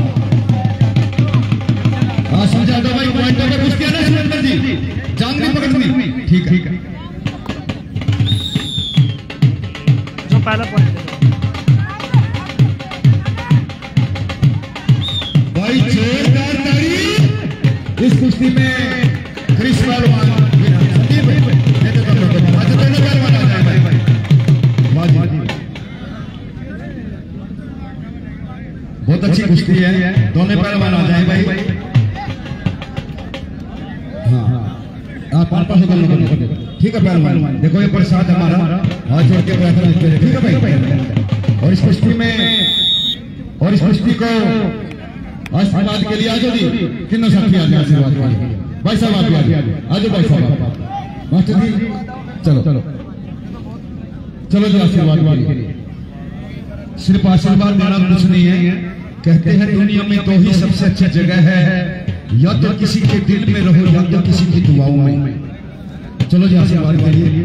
हाँ समझा दो भाई, पॉइंट पे कुछ किया ना सुरेंद्र जी, जान नहीं पकड़नी। ठीक है जो पहला पॉइंट भाई, जोरदार ताड़ी इस कुश्ती में। क्रिश पहलवान बहुत अच्छी कुश्ती है, दोनों पहलवान आ जाए भाई। हाँ आप पास पास होकर लोग, ठीक है पहलवान। देखो ये प्रसाद हमारा, हाथ जोड़ के प्रार्थना करते हैं, ठीक है भाई। और इस कुश्ती में और इस कुश्ती को आशीर्वाद के लिए आजो जी, तीनों साथी आ जाए आशीर्वाद के लिए। भाई साहब आप आ जाओ, आजो भाई साहब मास्टर जी। चलो चलो चलो जी आशीर्वाद के लिए। सिर्फ आशीर्वाद देना कुछ नहीं है, कहते हैं दुनिया में दो ही सबसे अच्छी जगह है, या तो किसी के दिल में रहो या तो किसी की दुआओं में। चलो जी आशीर्वाद के लिए।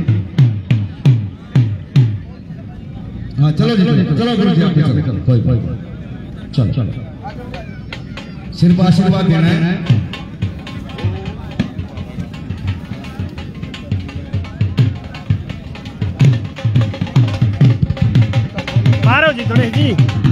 हाँ चलो जी चलो गुरु जी आपके चलो, कोई कोई चलो चलो, सिर्फ आशीर्वाद देना है। मारो जी थोड़े जी।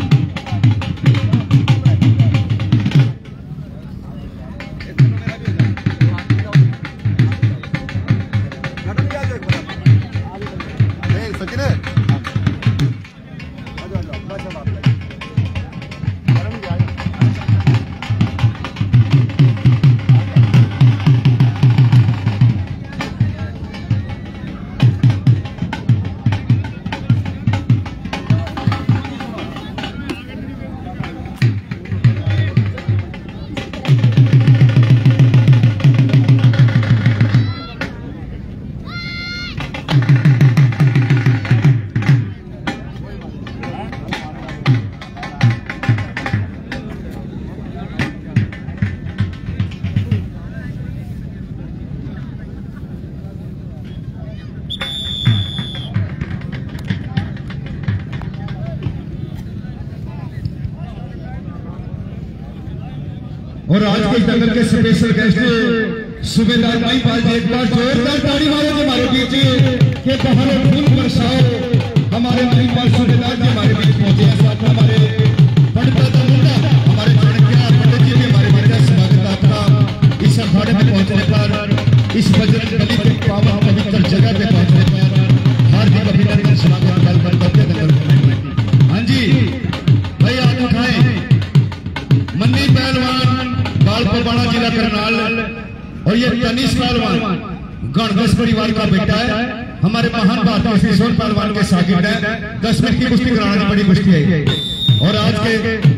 और आज के दंगल के स्पेशल गेस्ट सूबेदार महिपाल जी, एक बार जोरदार ताड़ी मारो जो हमारे बीच के बहारों फूल बरसाओ। हमारे महिपाल सूबेदार जी हमारे बीच पहुंचे हैं, साथ हमारे पंडित मुंडा हमारे चाणक्य पंडित जी भी हमारे बीच है। स्वागत आपका इस अखाड़े में पहुंचने पर, इस बजरंग बली के पावन पवित्र जगह पे पहुंचने पर हार्दिक अभिनंदन स्वागत करते दंगल। हाँ जी भाई आप उठाए मन्नी पहलवान बालपरवाड़ा जिला करनाल, और ये तनीश पहलवान गणदस परिवार का बेटा है। हमारे महान भारतीय किशोर पहलवान के शागिर्द है। दस मिनट की कुश्ती कराने बड़ी कुश्ती है। और आज के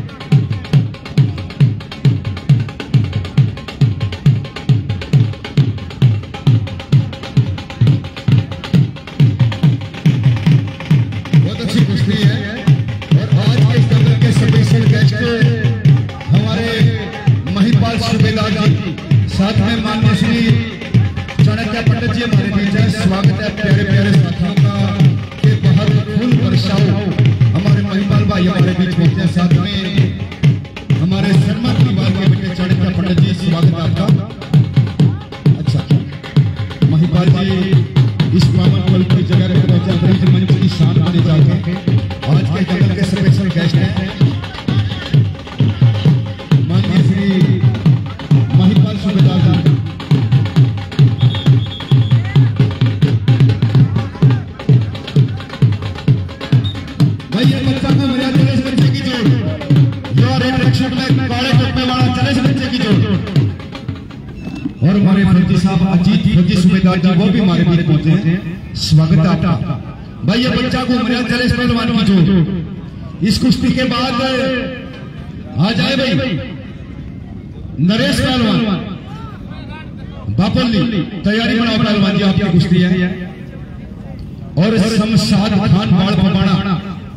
बहुत अच्छी कुश्ती है। और आज के इस दंगल के स्पेशल गेस्ट हमारे महिपाल सूबेदार जी, साथ में माननीय श्री चाणक्य पंडित जी हमारे बीच है। स्वागत है प्यारे प्यारे साथियों का के बाहर फूल बरसाओ। हमारे महिपाल भाई हमारे बीच पहुंचे हैं, साथ में हमारे शर्मा परिवार के बेटे चाणक्य पंडित जी, स्वागत आपका। अच्छा महिपाल जी इस पावन पवित्र जगह पे पहुंचे, ब्रिज मंच की शान बने जाके आज के जंगल के स्पेशल गेस्ट हैं। साहब अजीत फौजी सूबेदार जी वो भी हमारे बीच पहुंचे हैं, स्वागत है आपका। भाई ये बच्चा घूम रहा है जलेश पहलवान की जो इस कुश्ती के बाद आ जाए भाई नरेश पहलवान बापल्ली, तैयारी बनाओ पहलवान जी, आपकी कुश्ती है। और शमशाद खान बाड़ पबाड़ा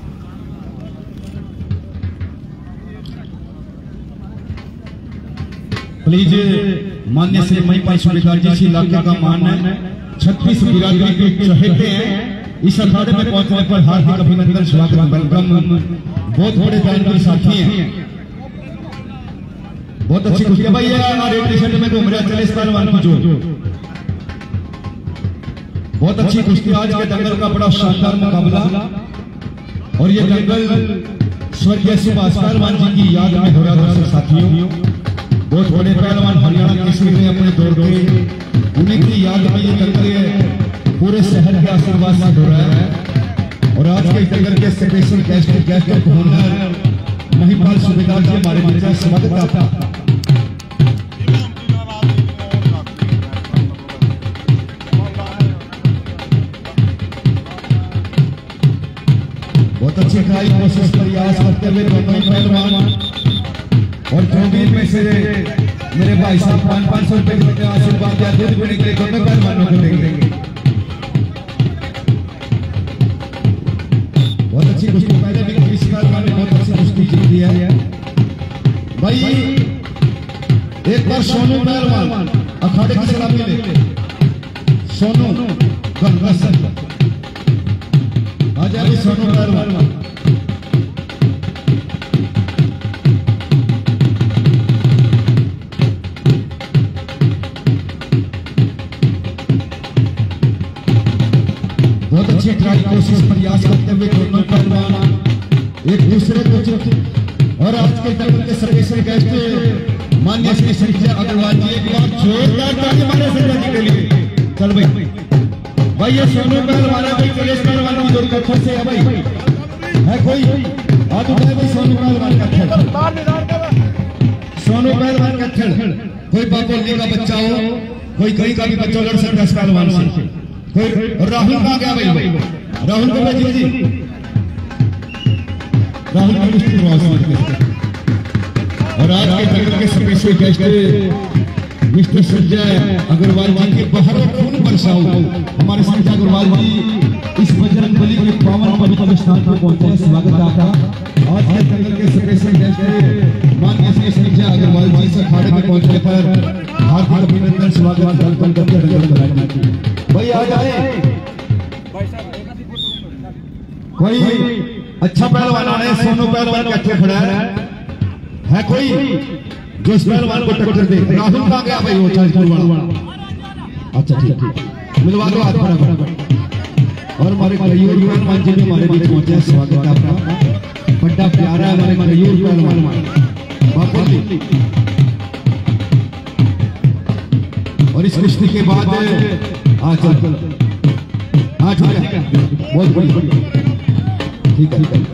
प्लीज मान्य श्री महिपाल सूबेदार जी इस इलाके का मान है, छत्तीस बिरादरी के चहेते हैं। इस अखाड़े में पहुंचने पर हार्दिक अभिनंदन, स्वागत, वेलकम। बहुत बड़े बैन के साथी हैं, बहुत अच्छी कुश्ती भाई। रेड टी शर्ट में घूम रहा चलेश पहलवान की जो बहुत अच्छी कुश्ती। आज के दंगल का बड़ा शानदार मुकाबला और ये दंगल स्वर्गीय सुभाष पहलवान जी की याद में हो रहा था साथियों। बहुत बड़े पहलवान हरियाणा केसरी में अपने दौर के, उन्हीं की याद में ये दंगल पूरे शहर के आशीर्वाद से हो रहा है। और आज के दंगल के special guest guest of honour Mahipal सूबेदार जी हमारे बीच में, स्वागत है आपका। बहुत अच्छी खाई कोशिश प्रयास करते हुए दोनों पहलवान, और जो भी में से मेरे भाई साहब पाँच पाँच सौ रुपए के आशीर्वाद या दूध पीने के लिए दोनों पहलवानों को देंगे। बहुत अच्छी कुश्ती, पहले भी इस पहलवान ने बहुत अच्छी कुश्ती जीती है भाई। एक बार सोनू पहलवान अखाड़े की सलामी ले, सोनू गंगा आ जाए सोनू पहलवान। बहुत अच्छी ट्राई कोशिश प्रयास करते हुए दोनों पहलवान एक दूसरे को। और आज के दंगल के स्पेशल गेस्ट मान्य श्री संजय अग्रवाल जी, एक बार जोरदार ताली मारे संजय जी के लिए। चल भाई भाई ये सोनू पहलवान है भाई, चलेश पहलवान की जोर कत्थर से है भाई, है कोई आज उठाए भाई सोनू पहलवान कत्थर, सोनू पहलवान कत्थर। कोई बापोली का बच्चा हो, कोई कहीं का भी बच्चा लड़ सकता है पहलवान से। कोई राहुल कहाँ गया भाई, राहुल को भेजिए जी, राहुल की कुश्ती करवा। और आज के दंगल के special guest mister Sanjay Agarwal ji के बाहर खून बरसाओ, हमारे संजय अग्रवाल जी इस बजरंग बली के पावन पवित्र स्थान पर पहुंचे हैं, स्वागत है आपका। आज के दंगल के स्पेशल गेस्ट माननीय श्री संजय अग्रवाल जी से अखाड़े में पहुंचने पर हार्दिक अभिनंदन, स्वागत, वेलकम करके दंगल कराएंगे भाई। आ जाए कोई अच्छा पहलवान आ रहे हैं, सोनू पहलवान कट्ठे खड़ा है, है कोई जो इस पहलवान को टक्कर दे। राहुल कहाँ गया भाई, वो अच्छा ठीक ठीक मिलवा दो हाथ बराबर। और हमारे कयूर पहलवान जी भी हमारे बीच पहुंचे हैं, स्वागत है आपका। बड़ा प्यारा है हमारे कयूर पहलवान बापल्ली। और इस कुश्ती के बाद आ चल हाँ ठीक है, बहुत बढ़िया, ठीक है ठीक है।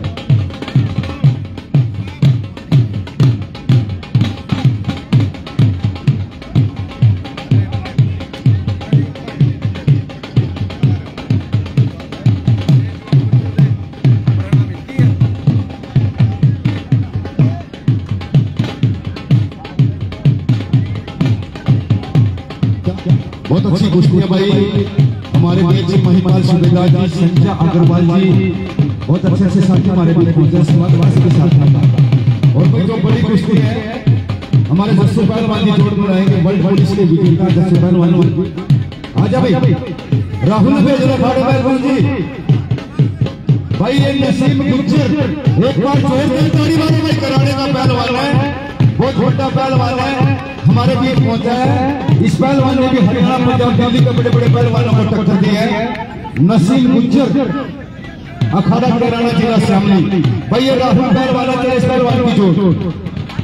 बहुत अच्छी कुश्ती है भाई। हमारे बीच महिपाल सूबेदार जी, संजय अग्रवाल जी, बहुत अच्छे अच्छे साथी हमारे बीच पहुंचे, समाजवासी के साथ। और कोई जो बड़ी कुश्ती है हमारे जस्सू पहलवान जी जोड़ में रहेंगे, वर्ल्ड पुलिस के विजेता जस्सू पहलवान। आजा भाई राहुल भेज रहे खाड़े पहलवान जी भाई। ये नसीम गुज्जर एक बार जोरदार ताली मारो भाई, कराने का पहलवान है, बहुत छोटा पहलवान है, हमारे बीच पहुंचा है। इस पहलवान ने भी हरियाणा पंजाब दिल्ली के बड़े बड़े पहलवानों को टक्कर दी है। नसीम गुज्जर अखाड़ा कैराना जिला शामली भाई। ये राहुल पहलवान है, इस पहलवान की जोड़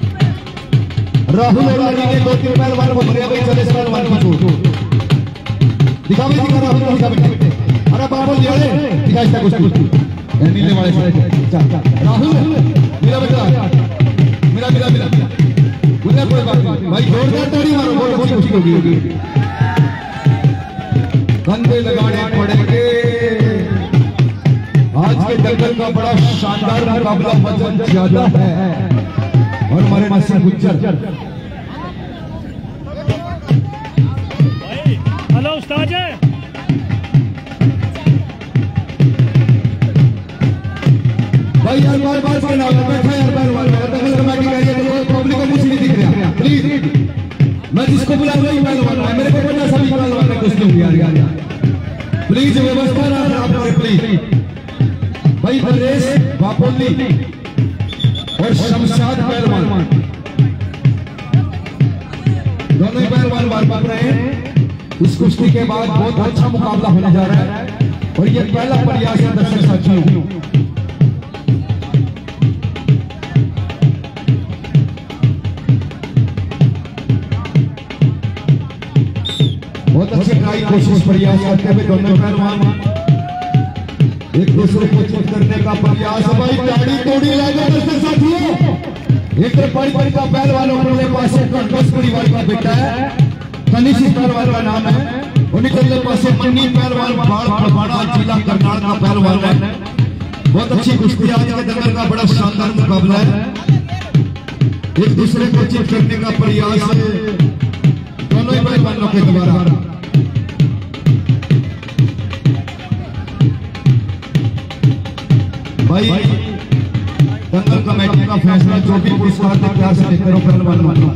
राहुल और ने दो तीन पहलवान को भरे भाई, चले इस पहलवान की जोड़ दिखा भाई, दिखा राहुल दिखा बेटे। अरे बाबू जी दिखा इसका कुछ नीले वाले राहुल मेरा बेटा, मेरा मेरा मेरा उधर कोई बात नहीं भाई, जोरदार ताली मारो, बहुत खुशी होगी। धंधे लगाने पड़ेंगे। आज के दंगल का बड़ा शानदार मुकाबला, वजन ज्यादा है और हमारे नसीब गुज्जर। हेलो उस्ताद जी, भाई यार बार बार से ना बैठा यार, बार बार दंगल कमेटी का ये तो पब्लिक को कुछ नहीं दिख रहा। प्लीज मैं जिसको बुला रहा हूं पहलवान है, मेरे को पता सभी पहलवान ने कुछ नहीं यार यार प्लीज व्यवस्था ना खराब करें प्लीज। भाई नरेश बापोली और शमशाद पहलवान दोनों ही पहलवान बार बार रहे हैं। इस कुश्ती के बाद बहुत अच्छा मुकाबला होने जा रहा है और ये पहला प्रयास है दर्शक साथियों। बहुत अच्छी ट्राई कोशिश प्रयास करते हुए दोनों पहलवान एक दूसरे को चेक करने का प्रयास। भाई गाड़ी तोड़ी लागो दर्शक साथियों। एक पारी पारी का पहलवान अपने पास कंटोस परिवार का बेटा है, तनिष पहलवान का नाम है। उनके पास मन्नी पहलवान बाढ़ फड़वाड़ा जिला करनाल का पहलवान है। बहुत अच्छी कुश्ती आज के दंगल का बड़ा शानदार मुकाबला है। एक दूसरे को चेक करने का प्रयास दोनों ही पहलवानों के द्वारा। भाई दंगल कमेटी का फैसला जो भी पुरस्कार था प्यार से लेकर करो पहलवान मानो।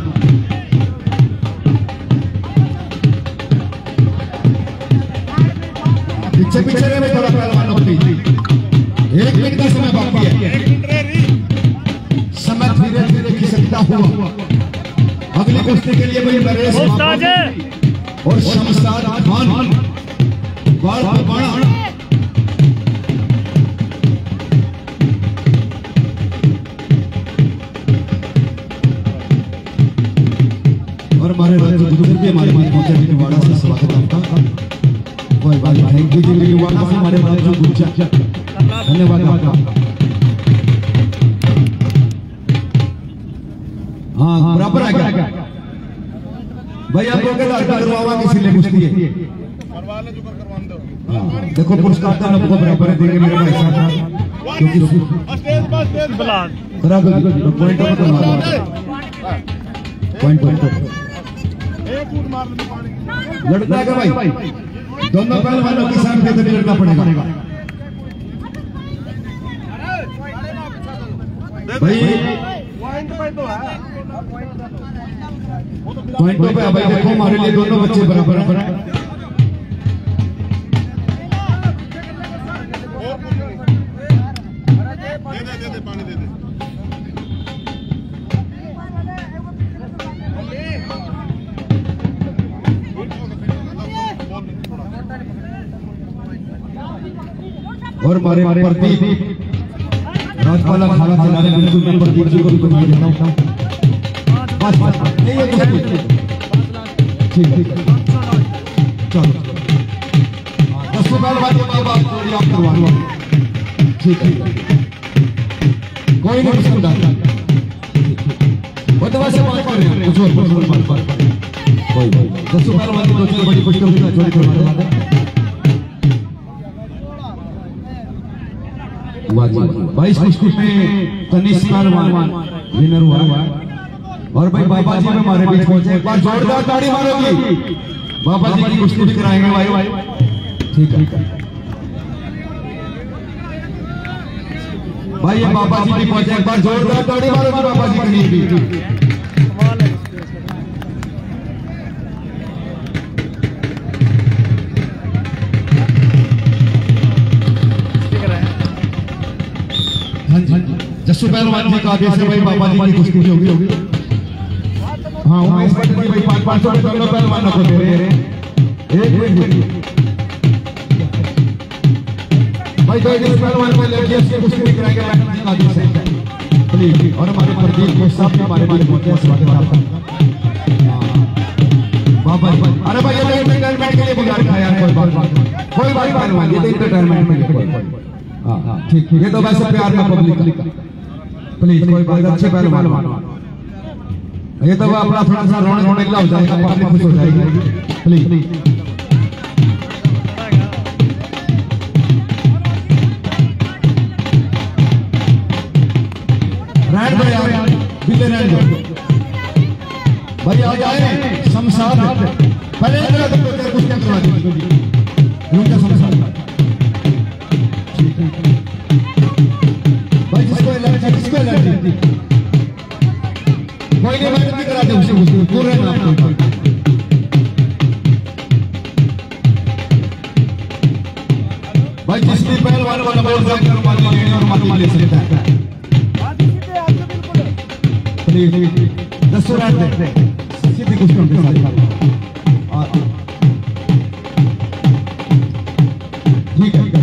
पीछे पीछे रहे थोड़ा पहलवानों प्लीज, एक मिनट का समय बाकी है। समय धीरे धीरे खिसकता हुआ अगली कुश्ती के लिए भाई नरेश और शमशाद खान बाढ़ फड़वाड़ा और हमारे राज्य बुजुर्ग भी हमारे पास पहुंचे नीलवाड़ा से स्वागत आपका। भाई भाई थैंक यू जी नीलवाड़ा से हमारे राज्य गुज्जर, धन्यवाद आपका। हाँ बराबर है क्या भाई? आप लोग करवावा किसी ने कुछ दिए देखो पुरस्कार तो आपको बराबर देंगे मेरे भाई साहब, क्योंकि पॉइंट पॉइंट पॉइंट लड़ता है भाई। दोनों पहलवानों के सामने तो लड़ना पड़ेगा भाई। पॉइंटों पे भाई देखो हमारे लिए दोनों बच्चे बराबर हैं। और हमारे प्रदीप राजपाला खाना खिलाने बिल्कुल मैं प्रदीप जी को भी बता देता हूँ। बस बस नहीं है ठीक ठीक चलो दस पहलवान के बाद बात थोड़ी आप करवा लो। ठीक है कोई नहीं सुन रहा वो तो वैसे बात कर रहे हैं कुछ और कुछ और बात बात कोई दस पहलवान की दो चार बड़ी कुछ छोटी करवा दो। बाईस कुश्ती में तनिष पहलवान विनर हुआ और भाई बाबा जी में हमारे बीच पहुंचे। एक बार जोरदार ताड़ी मारोगी, बाबा जी की कुश्ती भी कराएंगे भाई भाई। ठीक है भाई ये बाबा जी भी पहुंचे, एक बार जोरदार ताड़ी मारोगी बाबा जी के लिए। जस्सू पहलवान जी का आदेश है भाई बाबा जी की कुश्ती होगी होगी। हाँ उमेश भट्ट जी भाई पाँच पाँच सौ दोनों पहलवानों को दे रहे हैं। एक मिनट भाई तो जिस पहलवान को लड़की उसकी कुश्ती कराएंगे मैं आदेश है प्लीज। और हमारे प्रदीप को सब हमारे बारे में स्वागत आपका बाबा जी। अरे भाई ये एंटरटेनमेंट के लिए बुला रखा है यार, कोई बात कोई बात पहलवान ये तो एंटरटेनमेंट में। हाँ हाँ ठीक ये तो वैसे प्यार में पब्लिक प्लीज कोई बात अच्छे पहलवान ये तो अपना थोड़ा सा रोने रोने हो जाएगा, पब्लिक खुश हो जाएगी प्लीज। भाई आ जाए शमशाद पहले इधर तो कुछ क्या करवा दीजिए उनका शमशाद भाई जिसको एलर्जी किसको एलर्जी कोई नहीं बात नहीं करा दे उसे उसको पूरे नाम को भाई जिसकी पहलवान वाला बोल रहा है मार लेने और मार ले सकता है प्लीज दस रात दे सीधी कुछ करते साथ ठीक है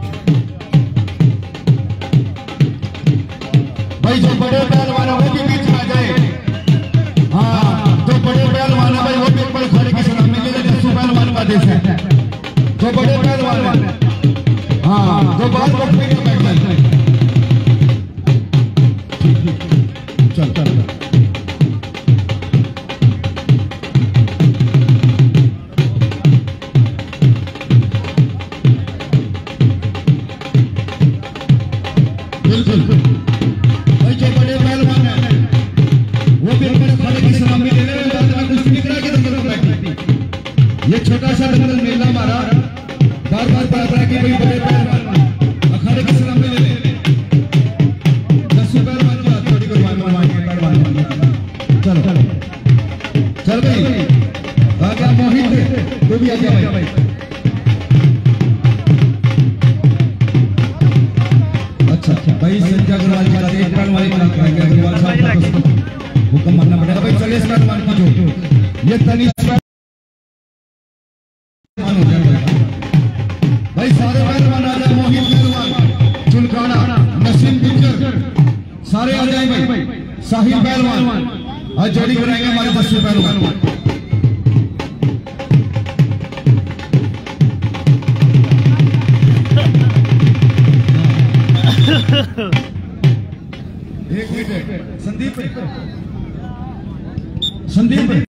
भाई जो बड़े पहलवान है वो भी बीच में आ जाए हाँ जो बड़े पहलवान है भाई वो भी बड़े खड़े की सलामी ले ले दस पहलवान का देश है जो बड़े पहलवान है हाँ जो बात वक्त में क्या बैठ जाए चल चल बिल्कुल भाई जो बड़े पहलवान है वो भी अपने खाने की सलामी ले रहे हैं कुछ नहीं करा के दंगल में बैठी ये छोटा सा दंगल मेला मारा बार बार बार बार कि भाई बड़े पहलवान अखाड़े की सलामी ले ले दस पहलवान की बात थोड़ी कोई पहलवान पहलवान चलो चल भाई आ गया मोहित तू भी आ गया भाई अच्छा भाई संजय अग्रवाल की बात एक पहलवान की बात करेंगे अग्रवाल साहब हुक्म मानना पड़ेगा भाई चलिए इस पहलवान की जो ये तनिष्क हो जाए भाई सारे पहलवान आ जाए मोहित पहलवान चुनकाना नसीम गुज्जर सारे आ जाए भाई साहिल पहलवान आज जोड़ी बनाएंगे हमारे दसवें पहलवान एक मिनट संदीप संदीप